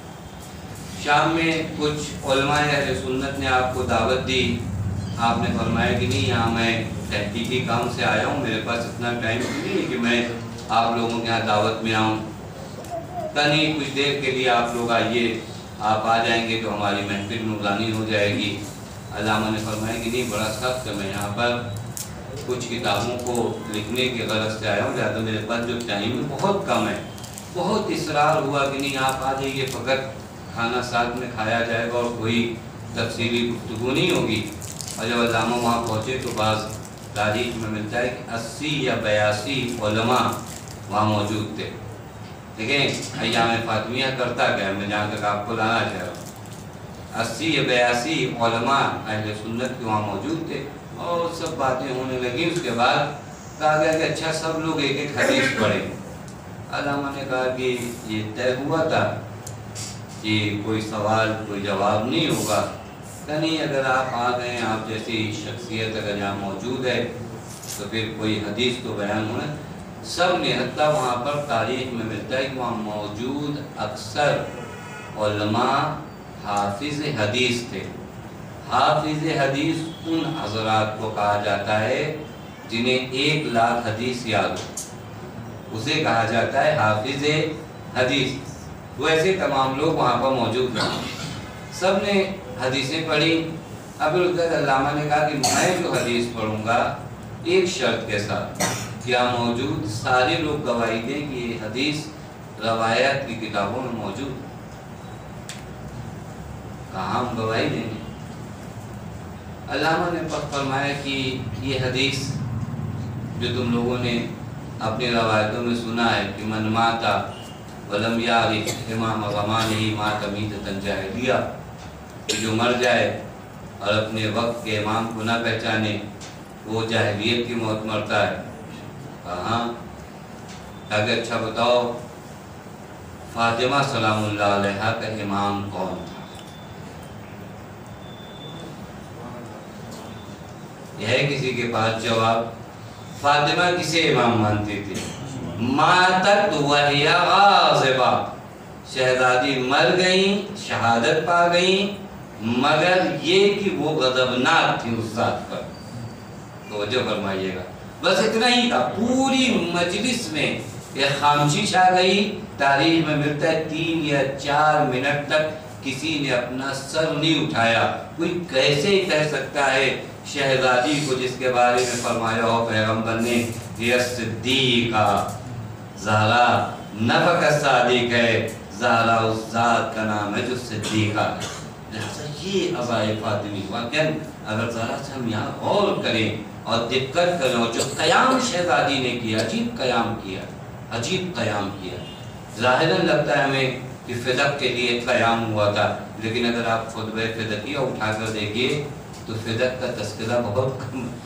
شام میں کچھ علماء اہل سنت نے آپ کو دعوت دی. آپ نے فرمایا کہ نہیں، یہاں میں تحقیقی کام سے آیا ہوں، میرے پاس اتنا ٹائم نہیں ہے کہ میں آپ لوگوں کے یہاں دعوت میں آؤں. کہیں کچھ دیر کے لیے آپ لوگ آئیے، آپ آ جائیں گے تو ہماری محفل نورانی ہو جائے گی. علامہ نے فرمایا کہ نہیں، بڑا سخت ہے، میں یہاں پر کچھ کتابوں کو لکھنے کی غرض سے آیا ہوں، لہٰذا میرے پاس جو ٹائم ہے بہت کم ہے. بہت اصرار ہوا کہ نہیں آپ آ جائیے، فقط کھانا ساتھ میں کھایا جائے گا اور کوئی تفصیلی گفتگو نہیں ہوگی. اور جب علامہ وہاں پہنچے تو بعض تاریخ میں ملتا ہے کہ اسی یا بیاسی علماء وہاں موجود تھے. دیکھیں ایام فاطمیہ کرتا کیا، میں جہاں تک آپ کو لانا چاہ رہا ہوں، اسی یا بیاسی علماء اہل سنت کے وہاں موجود تھے اور سب باتیں ہونے لگیں. اس کے بعد کہا گیا کہ اچھا سب لوگ ایک ایک حدیث پڑھیں. علامہ نے کہا کہ یہ طے ہوا تھا کہ کوئی سوال کوئی جواب نہیں ہوگا. کہ نہیں، اگر آپ آ گئے ہیں، آپ جیسی شخصیت اگر یہاں موجود ہے تو پھر کوئی حدیث تو بیان ہونا. سب نے، حتیٰ وہاں پر تاریخ میں ملتا ہے کہ وہاں موجود اکثر علماء حافظ حدیث تھے۔ حافظ حدیث ان حضرات کو کہا جاتا ہے جنہیں ایک لاکھ حدیث یاد ہو، اسے کہا جاتا ہے حافظ حدیث۔ ویسے تمام لوگ وہاں پر موجود ہیں، سب نے حدیثیں پڑھی۔ اب علامہ نے کہا کہ میں جو حدیث پڑھوں گا ایک شرط کے ساتھ، کیا موجود سارے لوگ گواہی دیں کہ یہ حدیث روایات کی کتابوں میں موجود، کہاں ہم گواہی دیں گے؟ علامہ نے فرمایا کہ یہ حدیث جو تم لوگوں نے اپنی روایتوں میں سنا ہے کہ من ماتا ولم یعرف امام غمانہ مات میتۃ جاہلیہ، کہ جو مر جائے اور اپنے وقت کے امام کو نہ پہچانے وہ جاہلیت کی موت مرتا ہے۔ کہاں؟ اگر اچھا بتاؤ فاطمہ سلام اللہ علیہا کا امام کون تھا؟ یہ ہے کسی کے پاس جواب؟ فاطمہ کسے امام مانتی تھی؟ ماتت وہی غاضبہ، شہزادی مر گئیں، شہادت پا گئیں، مگر یہ کہ وہ غضبناک تھی اس ذات پر۔ توجہ فرمائیے گا، بس اتنا ہی تھا۔ پوری مجلس میں ایک خاموشی چھا گئی۔ تاریخ میں ملتا ہے تین یا چار منٹ تک کسی نے اپنا سر نہیں اٹھایا۔ کوئی کیسے ہی کہہ سکتا ہے شہزادی کو جس کے بارے میں فرمایا ہو پیغمبر نے یہ صدیقہ زہرا نفق صادق ہے، زہرا اس ذات کا نام ہے جو صدیقہ ہے۔ لہذا یہ ابائے فاطمی واقعاً اگر ذرا سے ہم یہاں غور کریں اور دقت کریں، اور جو قیام شہزادی نے کیا، عجیب قیام کیا، عجیب قیام کیا۔ ظاہراً لگتا ہے ہمیں کہ فدق کے لیے قیام ہوا تھا، لیکن اگر آپ خطبہ فدقیہ اٹھا کر دیکھیے تو فدق کا تذکرہ بہت کم ہے۔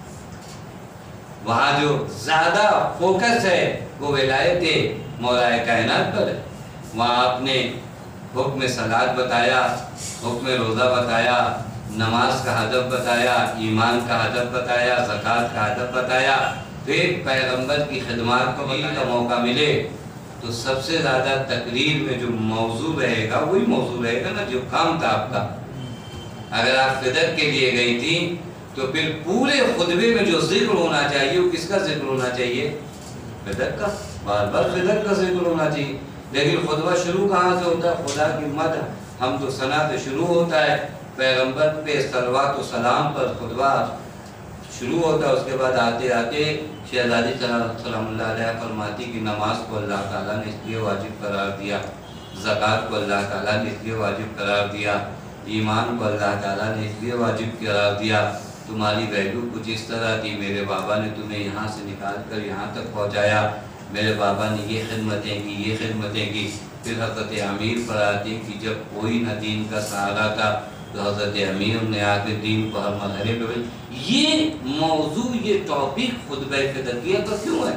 وہاں جو زیادہ فوکس ہے وہ ولایت مولا کائنات پر ہے۔ وہاں آپ نے حکم صلاۃ بتایا، حکم روزہ بتایا، نماز کا ہدف بتایا، ایمان کا ہدف بتایا، زکوٰۃ کا ہدف بتایا۔ تو ایک پیغمبر کی خدمات کو کا موقع ملے تو سب سے زیادہ تقریر میں جو موضوع رہے گا وہی موضوع رہے گا نا جو کام تھا آپ کا۔ اگر آپ فدق کے لیے گئی تھی تو پھر پورے خطبے میں جو ذکر ہونا چاہیے وہ کس کا ذکر ہونا چاہیے؟ فدق کا، بار بار فدق کا ذکر ہونا چاہیے۔ لیکن خطبہ شروع کہاں سے ہوتا ہے؟ خدا کی مدح حمد و ثنا سے شروع ہوتا ہے، پیغمبر پہ صلوات و سلام پر خطبہ شروع ہوتا ہے۔ اس کے بعد آتے آتے شہزادی سلام اللہ علیہ فرماتی کہ نماز کو اللہ تعالیٰ نے اس لیے واجب قرار دیا، زکوٰۃ کو اللہ تعالیٰ نے اس لیے واجب قرار دیا، ایمان کو اللہ تعالیٰ نے اس لیے واجب قرار دیا۔ تمہاری ویلیو کچھ اس طرح تھی، میرے بابا نے تمہیں یہاں سے نکال کر یہاں تک پہنچایا، میرے بابا نے یہ خدمتیں کی، یہ خدمتیں کی۔ پھر حضرت امیر پر آتی کہ جب کوئی نہ دین کا سہارا تھا تو حضرت امیر نے آ کے دین کو ہر مرحلے پہ۔ یہ موضوع، یہ ٹاپک خطبہ فدقیہ کا کیوں ہے؟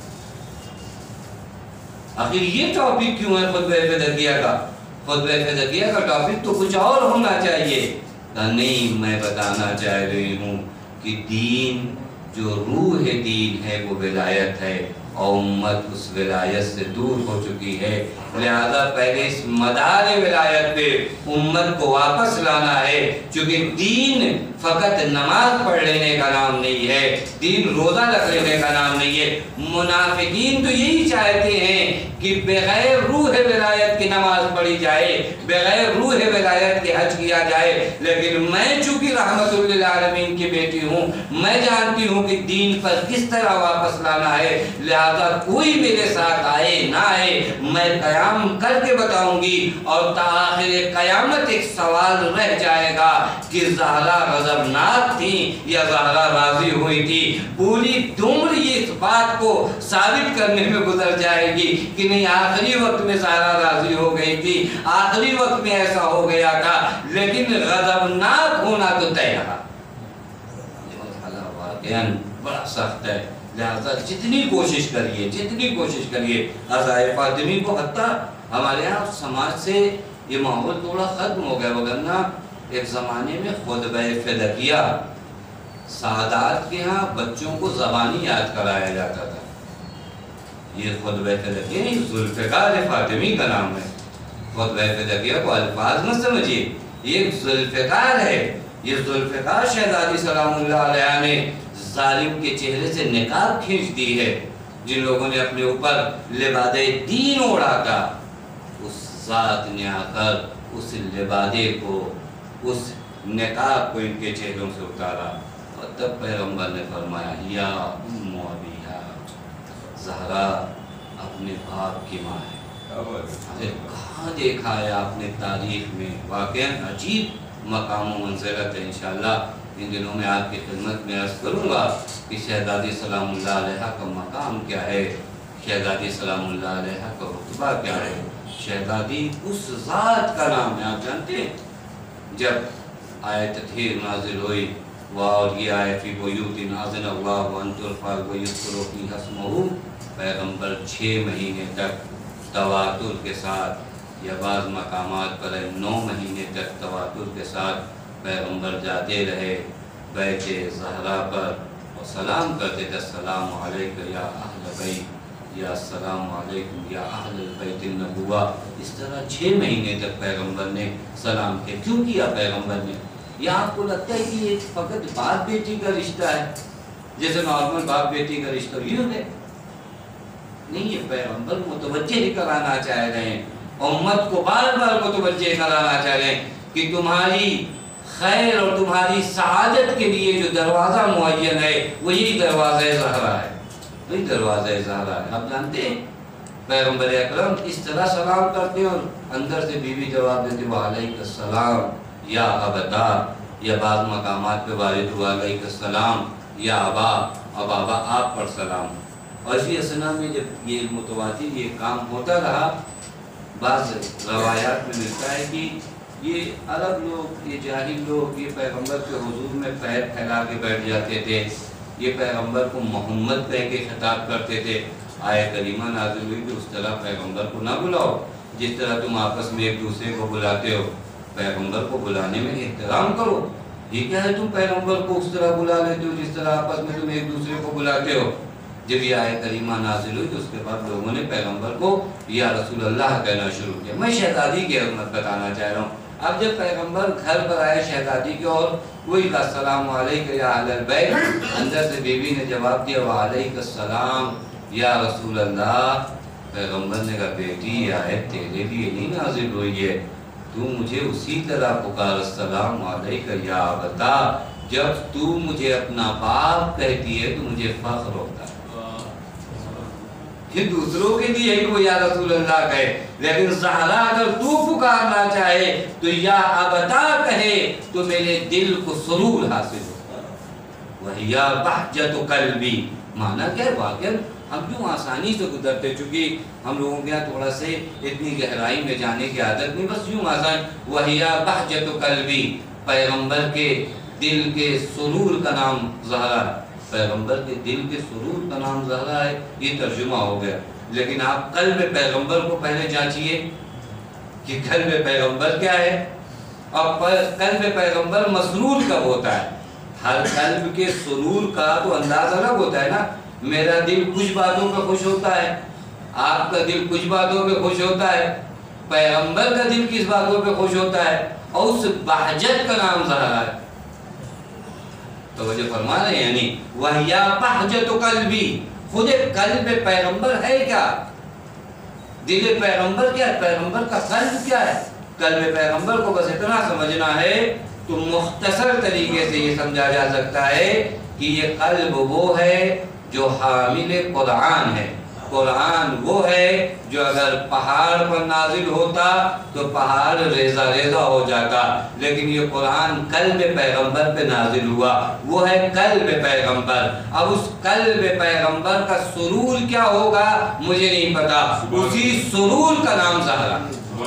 آخر یہ ٹاپک کیوں ہے خطبہ فدقیہ کا؟ خطبہ فدقیہ کا ٹاپک تو کچھ اور ہونا چاہیے۔ نہیں، میں بتانا چاہ رہی ہوں کہ دین جو روح دین ہے وہ ولایت ہے، اور امت اس ولایت سے دور ہو چکی ہے۔ لہذا پہلے اس مدار ولایت پہ امت کو واپس لانا ہے، چونکہ دین فقط نماز پڑھ لینے کا نام نہیں ہے، دین روزہ رکھ لینے کا نام نہیں ہے۔ منافقین تو یہی چاہتے ہیں کہ بغیر روح ولایت کی نماز پڑھی جائے، بغیر روح ولایت کے حج کیا جائے، لیکن میں چونکہ رحمت للعالمین کی بیٹی ہوں، میں جانتی ہوں کہ دین پر کس طرح واپس لانا ہے۔ لہذا کوئی میرے ساتھ آئے نہ آئے، میں قیام کر کے بتاؤں گی، اور تاخیر قیامت ایک سوال رہ جائے گا کہ زہرا غضبناک تھی یا زہرا راضی ہوئی تھی۔ پوری عمر یہ اس بات کو ثابت کرنے میں گزر جائے گی کہ نہیں، آخری وقت میں زہرا راضی ہو گئی تھی، آخری وقت میں ایسا ہو گیا تھا، لیکن غضبناک ہونا تو طے رہا۔ بڑا سخت ہے، لہذا جتنی کوشش کریے، جتنی کوشش کریے عزائے فاطمی کو، حتیٰ ہمارے یہاں سماج سے یہ ماحول تھوڑا ختم ہو گیا، وگرنہ ایک زمانے میں خطبہ فدقیہ سادات کے ہاں بچوں کو زبانی یاد کرایا جاتا تھا۔ یہ خطبہ فدقیہ نہیں، ذوالفقار فاطمی کا نام ہے۔ خطبہ فدقیہ کو الفاظ مت سمجھیے، یہ ذوالفقار ہے، یہ ذوالفقار شہزادی سلام اللہ علیہ نے ظالم کے چہرے سے نقاب کھینچ دی ہے، جن لوگوں نے اپنے اوپر لبادے دین اوڑھا تھا، اس ذات نے آ کر اس لبادے کو، اس نقاب کو ان کے چہروں سے اتارا، اور تب پیغمبر نے فرمایا یا ام ابیہا، زہرا اپنے باپ کی ماں ہے۔ کہاں دیکھا ہے آپ نے تاریخ میں؟ واقعاً عجیب مقام و منزلت ہے۔ انشاءاللہ ان دنوں میں آپ کی خدمت میں عرض کروں گا کہ شہزادی سلام اللہ علیہ کا مقام کیا ہے، شہزادی سلام اللہ علیہ کا رتبہ کیا ہے۔ شہزادی اس ذات کا نام ہے، آپ جانتے ہیں جب آیت تطہیر نازل ہوئی اور یہ آیت فی بیوت اذن اللہ ان ترفع ویذکر فیہا اسمہ، پیغمبر چھ مہینے تک تواتر کے ساتھ، یا بعض مقامات پر نو مہینے تک تواتر کے ساتھ پیغمبر جاتے رہے بیت زہرا پر اور سلام کرتے تھے، السلام علیکم یا اہل بیت، یا السلام علیکم یا اہل بیت النبوہ۔ اس طرح چھ مہینے تک پیغمبر نے سلام کیا۔ کیوں کیا پیغمبر نے؟ یہ آپ کو لگتا ہے کہ یہ فقط باپ بیٹی کا رشتہ ہے، جیسے نارمل باپ بیٹی کا رشتہ یوں ہے؟ نہیں، یہ پیغمبر متوجہ کرانا چاہ رہے ہیں، امت کو بار بار متوجہ کرانا چاہ رہے ہیں کہ تمہاری خیر اور تمہاری سعادت کے لیے جو دروازہ معین ہے وہ یہی دروازہ زہرا ہے، وہی دروازہ زہرا ہے۔ آپ جانتے ہیں پیغمبر اکرم اس طرح سلام کرتے ہیں اور اندر سے بیوی جواب دیتے وعلیکم السلام یا ابتا، یا بعض مقامات پہ وارد ہوا علیکم السلام یا ابا، اب ابا آپ پر سلام۔ اور اسی اسنا میں جب یہ متواتر یہ کام ہوتا رہا، بعض روایات میں ملتا ہے کہ یہ عرب لوگ، یہ جاہل لوگ، یہ پیغمبر کے حضور میں پیر پھیلا کے بیٹھ جاتے تھے، یہ پیغمبر کو محمد کہہ کے خطاب کرتے تھے۔ آیت کریمہ نازل ہوئی کہ اس طرح پیغمبر کو نہ بلاؤ جس طرح تم آپس میں ایک دوسرے کو بلاتے ہو، پیغمبر کو بلانے میں احترام کرو۔ یہ کیا ہے تم پیغمبر کو اس طرح بلا لیتے ہو جس طرح آپس میں تم ایک دوسرے کو بلاتے ہو؟ جب یہ آیت کریمہ نازل ہوئی تو اس کے بعد لوگوں نے پیغمبر کو یا رسول اللہ کہنا شروع کیا۔ میں شہزادی کی عظمت بتانا چاہ رہا ہوں۔ اب جب پیغمبر گھر پر آئے شہزادی کے اور وہی السلام علیکم یا اہل البیت، اندر سے بیوی نے جواب دیا وعلیکم السلام یا رسول اللہ۔ پیغمبر نے کہا بیٹی یہ آیت تیرے لیے نہیں نازل ہوئی ہے، تو مجھے اسی طرح پکار السلام علیکم یا ابتا، جب تو مجھے اپنا باپ کہتی ہے تو مجھے فخر ہوتا ہے۔ پھر دوسروں کے لیے وہ یا رسول اللہ کہے، لیکن زہرا اگر تو پکارنا چاہے تو یا ابتا کہے تو میرے دل کو سرور حاصل ہوتا ہے۔ وَهِيَا بَهْجَةُ قَلْبِي، معنی کیا ہے؟ واقعا ہم کیوں آسانی سے گزرتے، چونکہ ہم لوگوں کے یہاں تھوڑا سے اتنی گہرائی میں جانے کی عادت نہیں، بس یوں آسان۔ وَهِيَا بَهْجَةُ قَلْبِي، پیغمبر کے دل کے سرور کا نام زہرا ہے، پیغمبر کے دل کے سرور کا نام زہرا ہے، یہ ترجمہ ہو گیا۔ لیکن آپ قلب پیغمبر کو پہلے جانچیے کہ قلب پیغمبر کیا ہے، اور قلب پیغمبر مسرور کب ہوتا ہے۔ ہر قلب کے سرور کا تو انداز الگ ہوتا ہے نا۔ میرا دل کچھ باتوں پہ خوش ہوتا ہے، آپ کا دل کچھ باتوں پہ خوش ہوتا ہے، پیغمبر کا دل کس باتوں پہ خوش ہوتا ہے، اور اس بہجت کا نام زہرا ہے۔ توجہ فرما رہے ہیں، یعنی وَهِيَا بَهْجَةُ قَلْبِي، خود قلب پیغمبر ہے کیا، دل پیغمبر کیا ہے، پیغمبر کا قلب کیا ہے۔ قلب پیغمبر کو بس اتنا سمجھنا ہے تو مختصر طریقے سے یہ سمجھا جا سکتا ہے کہ یہ قلب وہ ہے جو حامل قرآن ہے، قرآن وہ ہے جو اگر پہاڑ پر نازل ہوتا تو پہاڑ ریزہ ریزہ ہو جاتا، لیکن یہ قرآن قلب پیغمبر پہ نازل ہوا، وہ ہے قلب پیغمبر۔ اب اس قلب پیغمبر کا سرور کیا ہوگا مجھے نہیں پتا، اسی سرور کا نام زہرا۔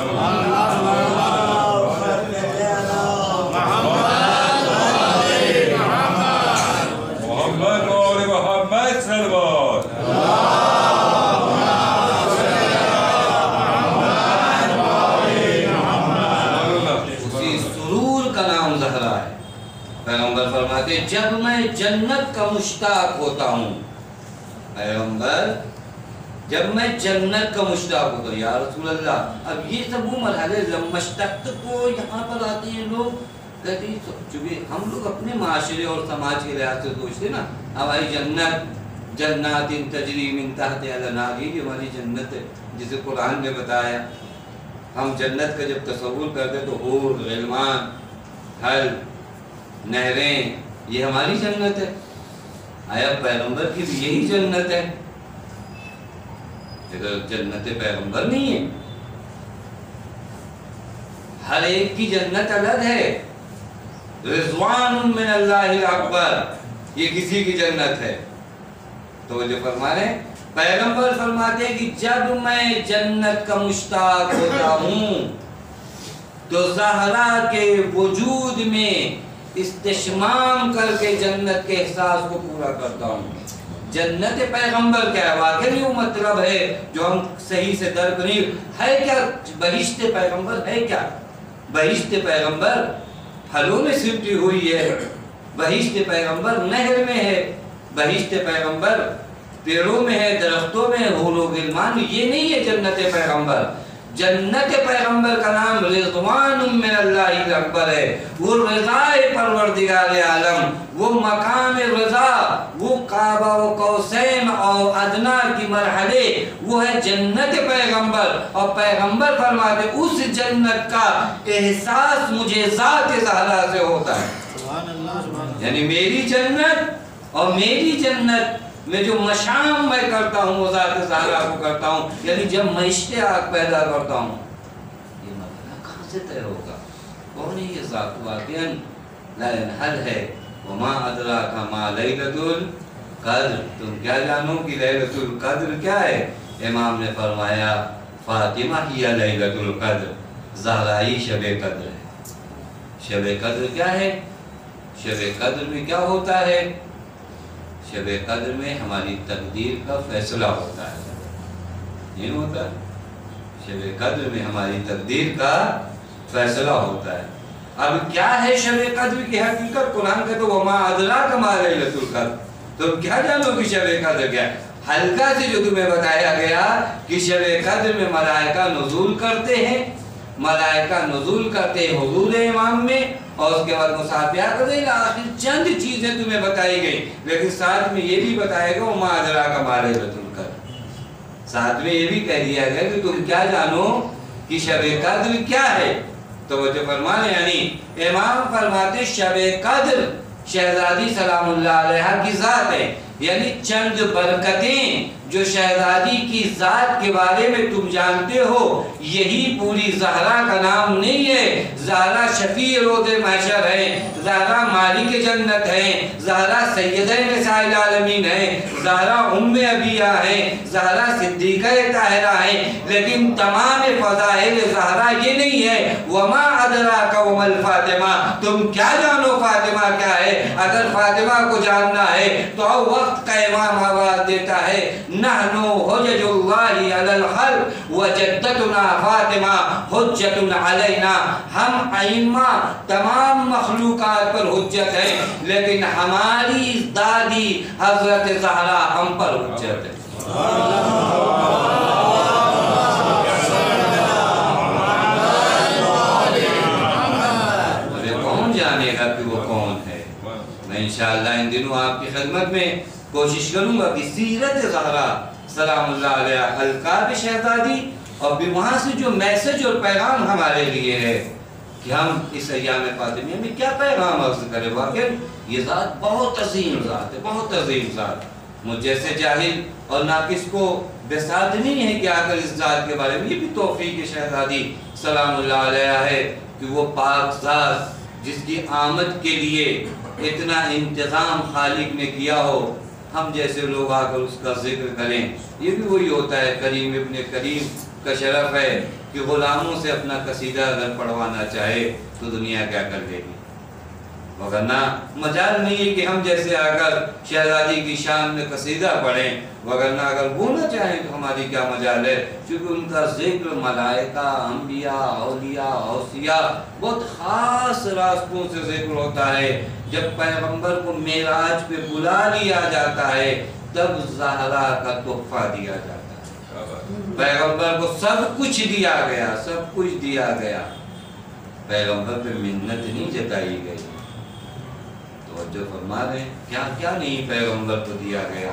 پیغمبر فرماتے جب میں جنت کا مشتاق ہوتا ہوں، پیغمبر جب میں جنت کا مشتاق ہوتا ہوں یا رسول اللہ، اب یہ سب وہ مرحلے مشتاق کو یہاں پر آتے ہیں لوگ کہتے ہیں، چونکہ ہم لوگ اپنے معاشرے اور سماج کے لحاظ سے سوچتے نا ہماری جنت جنات تجری من تحتہا الانہار، یہ ہماری جنت ہے جسے قرآن نے بتایا. ہم جنت کا جب تصور کرتے تو حور، غلمان، حل، نہریں، یہ ہماری جنت ہے. آیا پیغمبر کی بھی یہی جنت ہے؟ اگر جنت پیغمبر نہیں ہے، ہر ایک کی جنت الگ ہے. رضوان من اللہ اکبر، یہ کسی کی جنت ہے. تو جو فرما رہے ہیں پیغمبر فرماتے ہیں کہ جب میں جنت کا مشتاق ہوتا ہوں تو زہرا کے وجود میں استشمام کر کے جنت کے احساس کو پورا کرتا ہوں. جنت پیغمبر کیا ہے؟ واقعی وہ مطلب ہے جو ہم صحیح سے درک نہیں ہے. کیا بہشت پیغمبر ہے؟ کیا بہشت پیغمبر پھلوں میں سمٹی ہوئی ہے، بہشت پیغمبر نہر میں ہے، بہشت پیغمبر پیڑوں میں ہے، درختوں میں، حور و غلمان. یہ نہیں ہے جنت پیغمبر. جنت پیغمبر کا نام رضوان من اللہ اکبر ہے. وہ رضا پروردگار عالم، وہ مقام رضا، وہ کعبہ و قوسین اور ادنا کی مرحلے، وہ ہے جنت پیغمبر. اور پیغمبر فرماتے اس جنت کا احساس مجھے ذات زہرا سے ہوتا ہے. یعنی میری جنت اور میری جنت میں جو مشام میں کرتا ہوں وہ ذات زہرا کو کرتا ہوں. یعنی جب میں اشتیاق پیدا کرتا ہوں، یہ مرحلہ کہاں سے طے ہوگا؟ کون ہے یہ ذات؟ واقعاً لا ينحل ہے. وما ادراک ما لیلۃ القدر، تم کیا جانو کہ لیلۃ القدر کیا ہے؟ امام نے فرمایا فاطمہ ہی لیلۃ القدر، زہرائی شب قدر ہے. شب قدر کیا ہے؟ شب قدر میں کیا ہوتا ہے؟ شب قدر میں ہماری تقدیر کا فیصلہ ہوتا ہے. نہیں ہوتا؟ شب قدر میں ہماری تقدیر کا فیصلہ ہوتا ہے. اب کیا ہے شب قدر کی حقیقت؟ قرآن کا تو وما ادراک ما لیلۃ القدر، تم کیا جانو کہ شب قدر کیا ہے؟ ہلکا سے جو تمہیں بتایا گیا کہ شب قدر میں ملائکہ نزول کرتے ہیں، ملائکہ نزول کرتے ہیں حضور امام میں، اور اس کے بعد مصافحہ کرتے ہیں. آخر چند چیزیں تمہیں بتائی گئی، لیکن ساتھ میں یہ بھی بتایا گیا وما ادراک ما لیلۃ القدر. ساتھ میں یہ بھی کہہ دیا گیا کہ تم کیا جانو کہ شب قدر کیا ہے. توجہ فرمانے، یعنی امام فرماتے شب قدر شہزادی سلام اللہ علیہ کی ذات ہے. یعنی چند برکتیں جو شہزادی کی ذات کے بارے میں تم جانتے ہو، یہی پوری زہرا کا نام نہیں ہے. زہرا شفیع روز محشر ہے، زہرا مالک جنت ہے، زہرا سیدہ نساء العالمین ہے، زہرا ام ابیہ ہے، زہرا صدیقہ طاہرہ ہے. لیکن تمام فضائل زہرا یہ نہیں ہے وما ادراک وما الفاطمہ، تم کیا جانو فاطمہ کیا ہے. اگر فاطمہ کو جاننا ہے تو وقت کا امام آواز دیتا ہے نحنو حجج اللہ علی الخلق وجدتنا فاطمہ حجت علینا. ہم ائمہ تمام مخلوقات پر حجت ہے، لیکن ہماری دادی حضرت زہرا ہم پر حجت ہے. مجھے کون جانے گا کہ وہ کون ہے؟ میں انشاءاللہ ان دنوں آپ کی خدمت میں کوشش کروں گا کہ سیرت زہرا سلام اللہ علیہ القاب شہزادی اور بھی وہاں سے جو میسج اور پیغام ہمارے لیے ہے کہ ہم اس ایام فاطمیہ میں کیا پیغام عرض کریں. واقعی یہ ذات بہت عظیم ذات ہے، بہت عظیم ذات. مجھ جیسے جاہل اور ناقص کو بساط نہیں ہے کہ آ کر اس ذات کے بارے میں، یہ بھی توفیق شہزادی سلام اللہ علیہ ہے کہ وہ پاک ذات جس کی آمد کے لیے اتنا انتظام خالق نے کیا ہو، ہم جیسے لوگ آ کر اس کا ذکر کریں. یہ بھی وہی ہوتا ہے، کریم ابن کریم کا شرف ہے کہ غلاموں سے اپنا قصیدہ اگر پڑھوانا چاہے تو دنیا کیا کر دے گی. وگرنہ مجال نہیں ہے کہ ہم جیسے آ کر شہزادی کی شان میں قصیدہ پڑھیں، وگرنہ اگر وہ نہ چاہیں تو ہماری کیا مجال ہے. کیونکہ ان کا ذکر ملائکہ، انبیاء، اولیاء، اوصیاء بہت خاص راستوں سے ذکر ہوتا ہے. جب پیغمبر کو معراج پہ بلا لیا جاتا ہے تب زہرا کا تحفہ دیا جاتا ہے. پیغمبر کو سب کچھ دیا گیا، سب کچھ دیا گیا، پیغمبر پہ منت نہیں جتائی گئی۔ توجہ فرما رہے ہیں کیا کیا نہیں پیغمبر کو دیا گیا،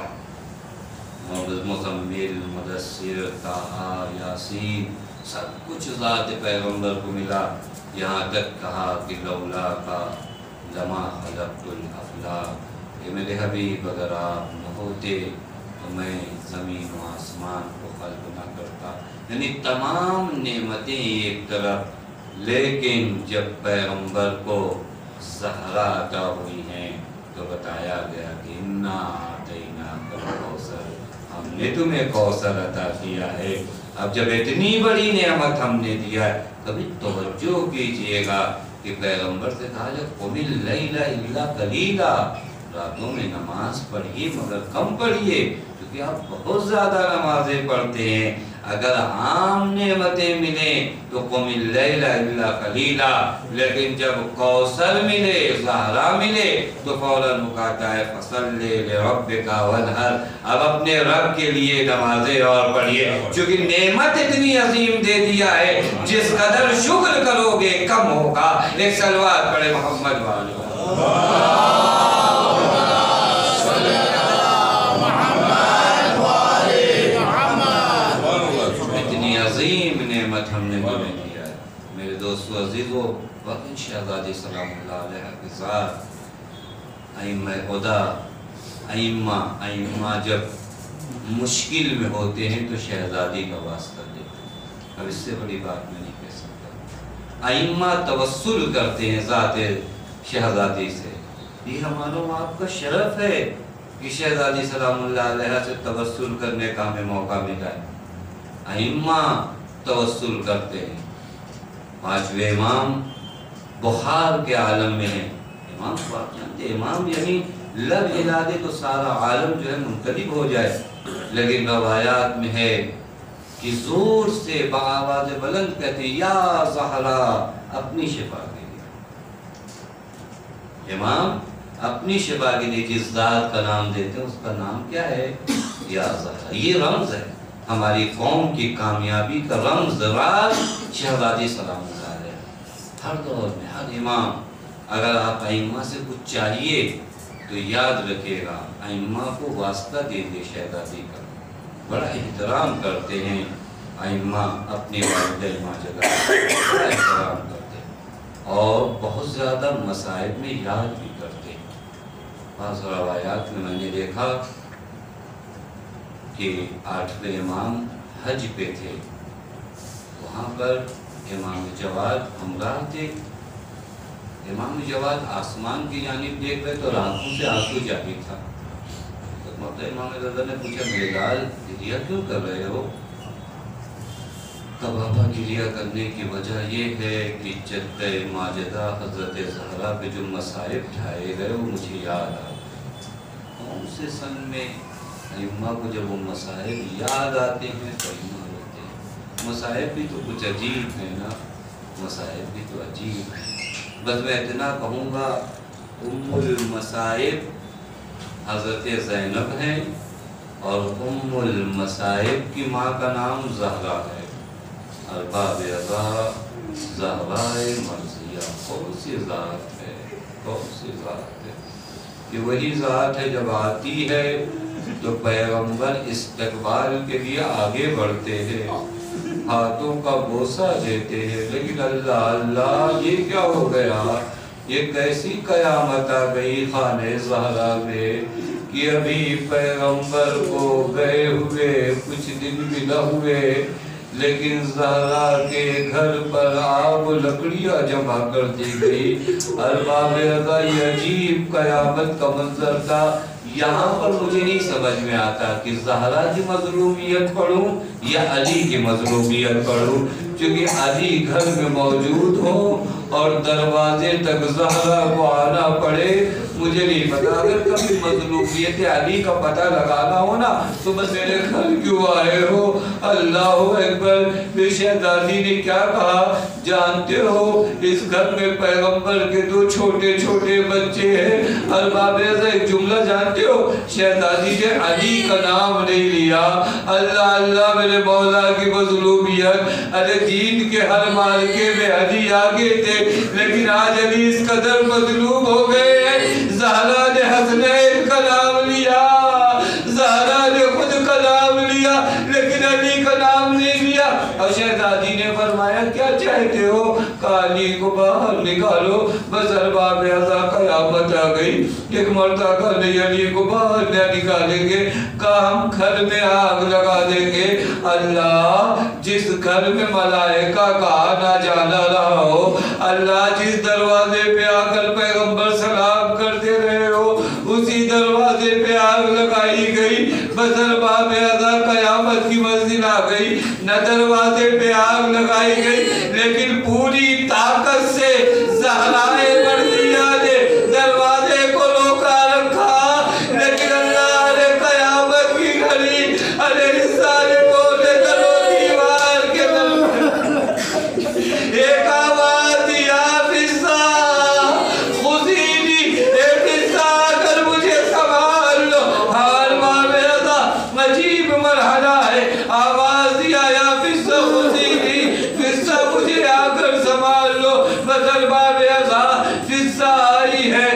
مزمل، مدثر، طٰہٰ، یاسین، سب کچھ ذات پیغمبر کو ملا۔ یہاں تک کہا کہ لولا کا لما خلقت الافلاک، کہ میرے حبیب اگر آپ نہ ہوتے تو میں زمین و آسمان کو خلق نہ کرتا۔ یعنی تمام نعمتیں ایک طرف، لیکن جب پیغمبر کو زہرا عطا ہوئی ہیں تو بتایا گیا کہ انا اعطیناک الکوثر، ہم نے تمہیں کوثر عطا کیا ہے۔ اب جب اتنی بڑی نعمت ہم نے دیا ہے، کبھی توجہ کیجئے گا کہ پیغمبر سے کہا جائے قم اللیل الا قلیلا، راتوں میں نماز پڑھیے مگر کم پڑھیے، کیونکہ آپ بہت زیادہ نمازیں پڑھتے ہیں۔ اگر عام نعمتیں ملیں تو قم اللیل الا قلیلا، لیکن جب کوثر ملے، زہرا ملے، تو فوراً مکاتا ہے فصلی لربک وانحر، اب اپنے رب کے لیے نمازیں اور پڑھیے، چونکہ نعمت اتنی عظیم دے دیا ہے، جس قدر شکر کرو گے کم ہوگا۔ ایک صلوات پڑھے محمد والے۔ عظیم نعمت ہم نے تمہیں دیا ہے میرے دوستو عزیزو۔ وقت شہزادی سلام اللہ علیہ کے ساتھ ائمہ خدا، ائمہ ائمہ جب مشکل میں ہوتے ہیں تو شہزادی کا واسطہ دیتے ہیں۔ اب اس سے بڑی بات میں نہیں کہہ سکتا۔ ائمہ توسل کرتے ہیں ذات شہزادی سے، یہ ہمارا آپ کا شرف ہے کہ شہزادی سلام اللہ علیہ سے توسل کرنے کا ہمیں موقع ملا ہے۔ ائمہ توسل کرتے ہیں۔ پانچویں امام بخار کے عالم میں ہیں، امام جانتے امام یعنی لب ہلا دے تو سارا عالم جو ہے منقلب ہو جائے، لیکن روایات میں ہے کہ زور سے بآواز بلند کہتے ہیں یا زہرا، اپنی شفا کے لیے۔ امام اپنی شفا کے لیے جس ذات کا نام دیتے ہیں اس کا نام کیا ہے؟ یا زہرا۔ یہ رمز ہے ہماری قوم کی کامیابی کا رمز، راز شہزادی سلام اللہ علیہ۔ ہر دور میں ہر امام، اگر آپ ائمہ سے کچھ چاہیے تو یاد رکھے گا ائمہ کو واسطہ دے دے شہزادی کا۔ بڑا احترام کرتے ہیں ائمہ اپنی والدہ ماجدہ، بڑا احترام کرتے ہیں اور بہت زیادہ مصائب میں یاد بھی کرتے ہیں۔ بعض روایات میں میں نے دیکھا کہ آٹھویں امام حج پہ تھے، وہاں پر امام جواد ہمراہ تھے۔ امام جواد آسمان کی جانب دیکھ رہے تو آنکھوں سے آنسو جاری تھا۔ تو مطلب امام رضا نے پوچھا بلال گریہ کیوں کر رہے ہو؟ تو بابا گریہ کرنے کی وجہ یہ ہے کہ جدہ ماجدہ حضرت زہرا پہ جو مصائب ڈھائے گئے وہ مجھے یاد آ گئے۔ کون سے سن میں ائمہ کو جب وہ مصائب یاد آتے ہیں تو ائمہ ہوتے ہیں۔ مصائب بھی تو کچھ عجیب ہیں نا، مصائب بھی تو عجیب ہیں۔ بس میں اتنا کہوں گا ام المصائب حضرت زینب ہیں اور ام المصائب کی ماں کا نام زہرا ہے، ارباب رضا زہرائے مرضیہ۔ کون سی ذات ہے، کون سی ذات ہے؟ یہ وہی ذات ہے جب آتی ہے تو پیغمبر استقبال کے لیے آگے بڑھتے ہیں، ہاتھوں کا بوسہ دیتے ہیں، لیکن اللہ اللہ یہ کیا ہو گیا؟ یہ کیسی قیامت آ گئی خانہ زہرا میں کہ ابھی پیغمبر کو گئے ہوئے کچھ دن بھی نہ ہوئے، لیکن زہرا کے گھر پر آب لکڑیاں جمع کر دی گئی۔ ارباب رضا یہ عجیب قیامت کا منظر تھا۔ یہاں پر مجھے نہیں سمجھ میں آتا کہ زہرا کی مظلومیت پڑھوں یا علی کی مظلومیت پڑھوں، چونکہ علی گھر میں موجود ہو اور دروازے تک زہرا کو آنا پڑے، مجھے نہیں پتا۔ اگر کبھی مظلومیت علی کا پتہ لگانا ہو نا تو بس میرے گھر کیوں آئے ہو؟ اللہ اکبر۔ پھر شہزادی نے کیا کہا جانتے ہو؟ اس گھر میں پیغمبر کے دو چھوٹے چھوٹے بچے ہیں۔ ارباب ایسا ایک جملہ جانتے ہو؟ شہزادی نے علی کا نام نہیں لیا۔ اللہ اللہ میرے مولا کی مظلومیت۔ ارے دین کے ہر مارکے میں علی آگے تھے، لیکن آج علی اس قدر مظلوم ہو گئے ہیں۔ زہرا نے حسنین کا نام لیا، زہرا نے خود کا نام لیا، لیکن علی کا نام نہیں لیا۔ اور شہزادی نے فرمایا کیا چاہتے ہو؟ کہا علی کو باہر نکالو۔ بس ارباب اعضا قیامت آ گئی، ایک مرتبہ کہا نہیں علی کو باہر نہ نکالیں گے، کہا ہم گھر میں آگ لگا دیں گے۔ اللہ جس گھر میں ملائکہ کا آنا جانا رہا ہو، اللہ جس دروازے پہ آ کر پیغمبر سلام کرتے رہے ہو، اسی دروازے پہ آگ لگائی گئی۔ بس ارباب اعضا قیامت کی منزل آ گئی، نہ دروازے پہ آگ لگائی گئی، لیکن پوری طاقت سے زہرائے مرضیہ نے دروازے کو روکا رکھا۔ لیکن اللہ نے قیامت کی گھڑی ارے رسالے بولے درو دیوار کے درمیان ایک آواز دیا فضا خذینی، اے فضا اگر مجھے سنبھال لو۔ ارباب اعضا عجیب مرحلہ ہے، آواز دیا یا فضا خذینی، فضا مجھے آ کر سنبھال لو۔ بس ارباب اعضا فضا آئی ہے۔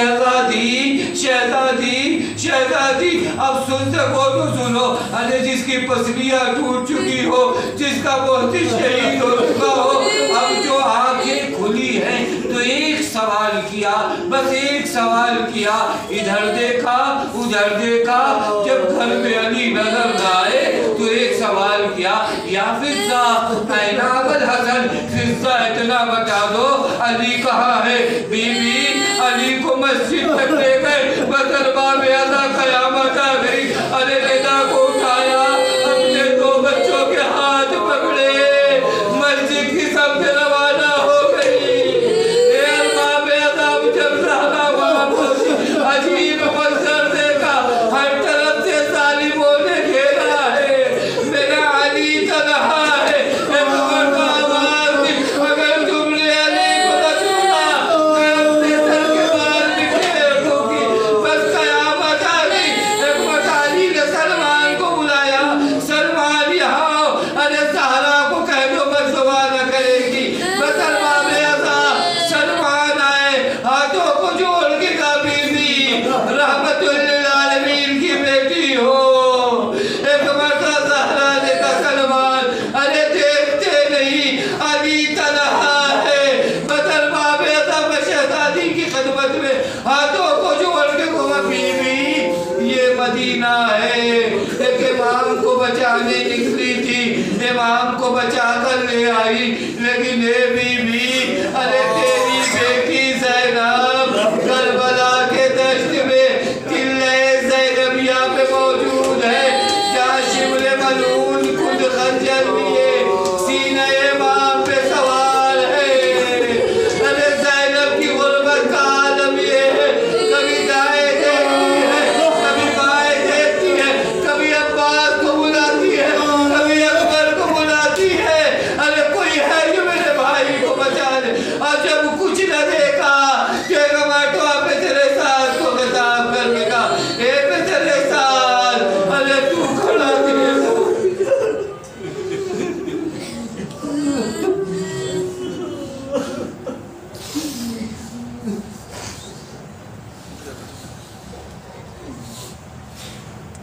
شہزادی شہزادی شہزادی اب سن سکو تو سنو۔ ارے جس کی پسلیاں ٹوٹ چکی ہو، جس کا بہتی شہید ہو چکا ہو، اب جو آنکھیں کھلی ہیں تو ایک سوال کیا، بس ایک سوال کیا، ادھر دیکھا ادھر دیکھا، جب گھر میں علی نظر نہ آئے تو ایک سوال کیا یا فضا این ابوالحسن، فضا اتنا بتا دو علی کہاں ہے؟ بی بی علی کو مسجد تک لے گئے۔ بس ارباب اعضا قیامت آ گئی۔ ارے ندا کو اٹھایا، اپنے دو بچوں کے ہاتھ پکڑے، مسجد کی سمت روانہ ہو گئی۔ اے ارباب اعضا جب زہرا وہاں پہنچی، عجیب منظر دیکھا، ہر طرف سے ظالموں نے گھیرا ہے، میرا علی تنہا ہے۔ ایک مرتبہ آواز دی اگر تم نے علی کو نہ چھوڑا میں اپنے سر کے بال بکھیر دوں گی۔ بس قیامت آ گئی۔ ایک مرتبہ علی نے سلمان کو بلایا، سلمان یہاں آؤ۔ ارے زہرا کو کہہ دو بس دعا نہ کرے گی۔ بس ارباب اعضا سلمان آئے، ہاتھوں کو جوڑ کے کہا بی بی رحمت للعالمین کی بیٹی ہو۔ ایک مرتبہ زہرا نے کہا سلمان ارے دیکھتے نہیں علی تنہا ہے۔ بس ارباب اعضا شہزادی کی خدمت میں ہاتھوں کو جوڑ کے کہا بی بی یہ مدینہ ہے، ایک امام کو بچانے نکلی تھی، امام کو بچا کر لے آئی، لیکن اے بی بی ارے تیری بیٹی زینب کربلا کے دشت میں قلعہ زینبیہ پہ موجود ہے، جہاں شمر ملعون خود خنجر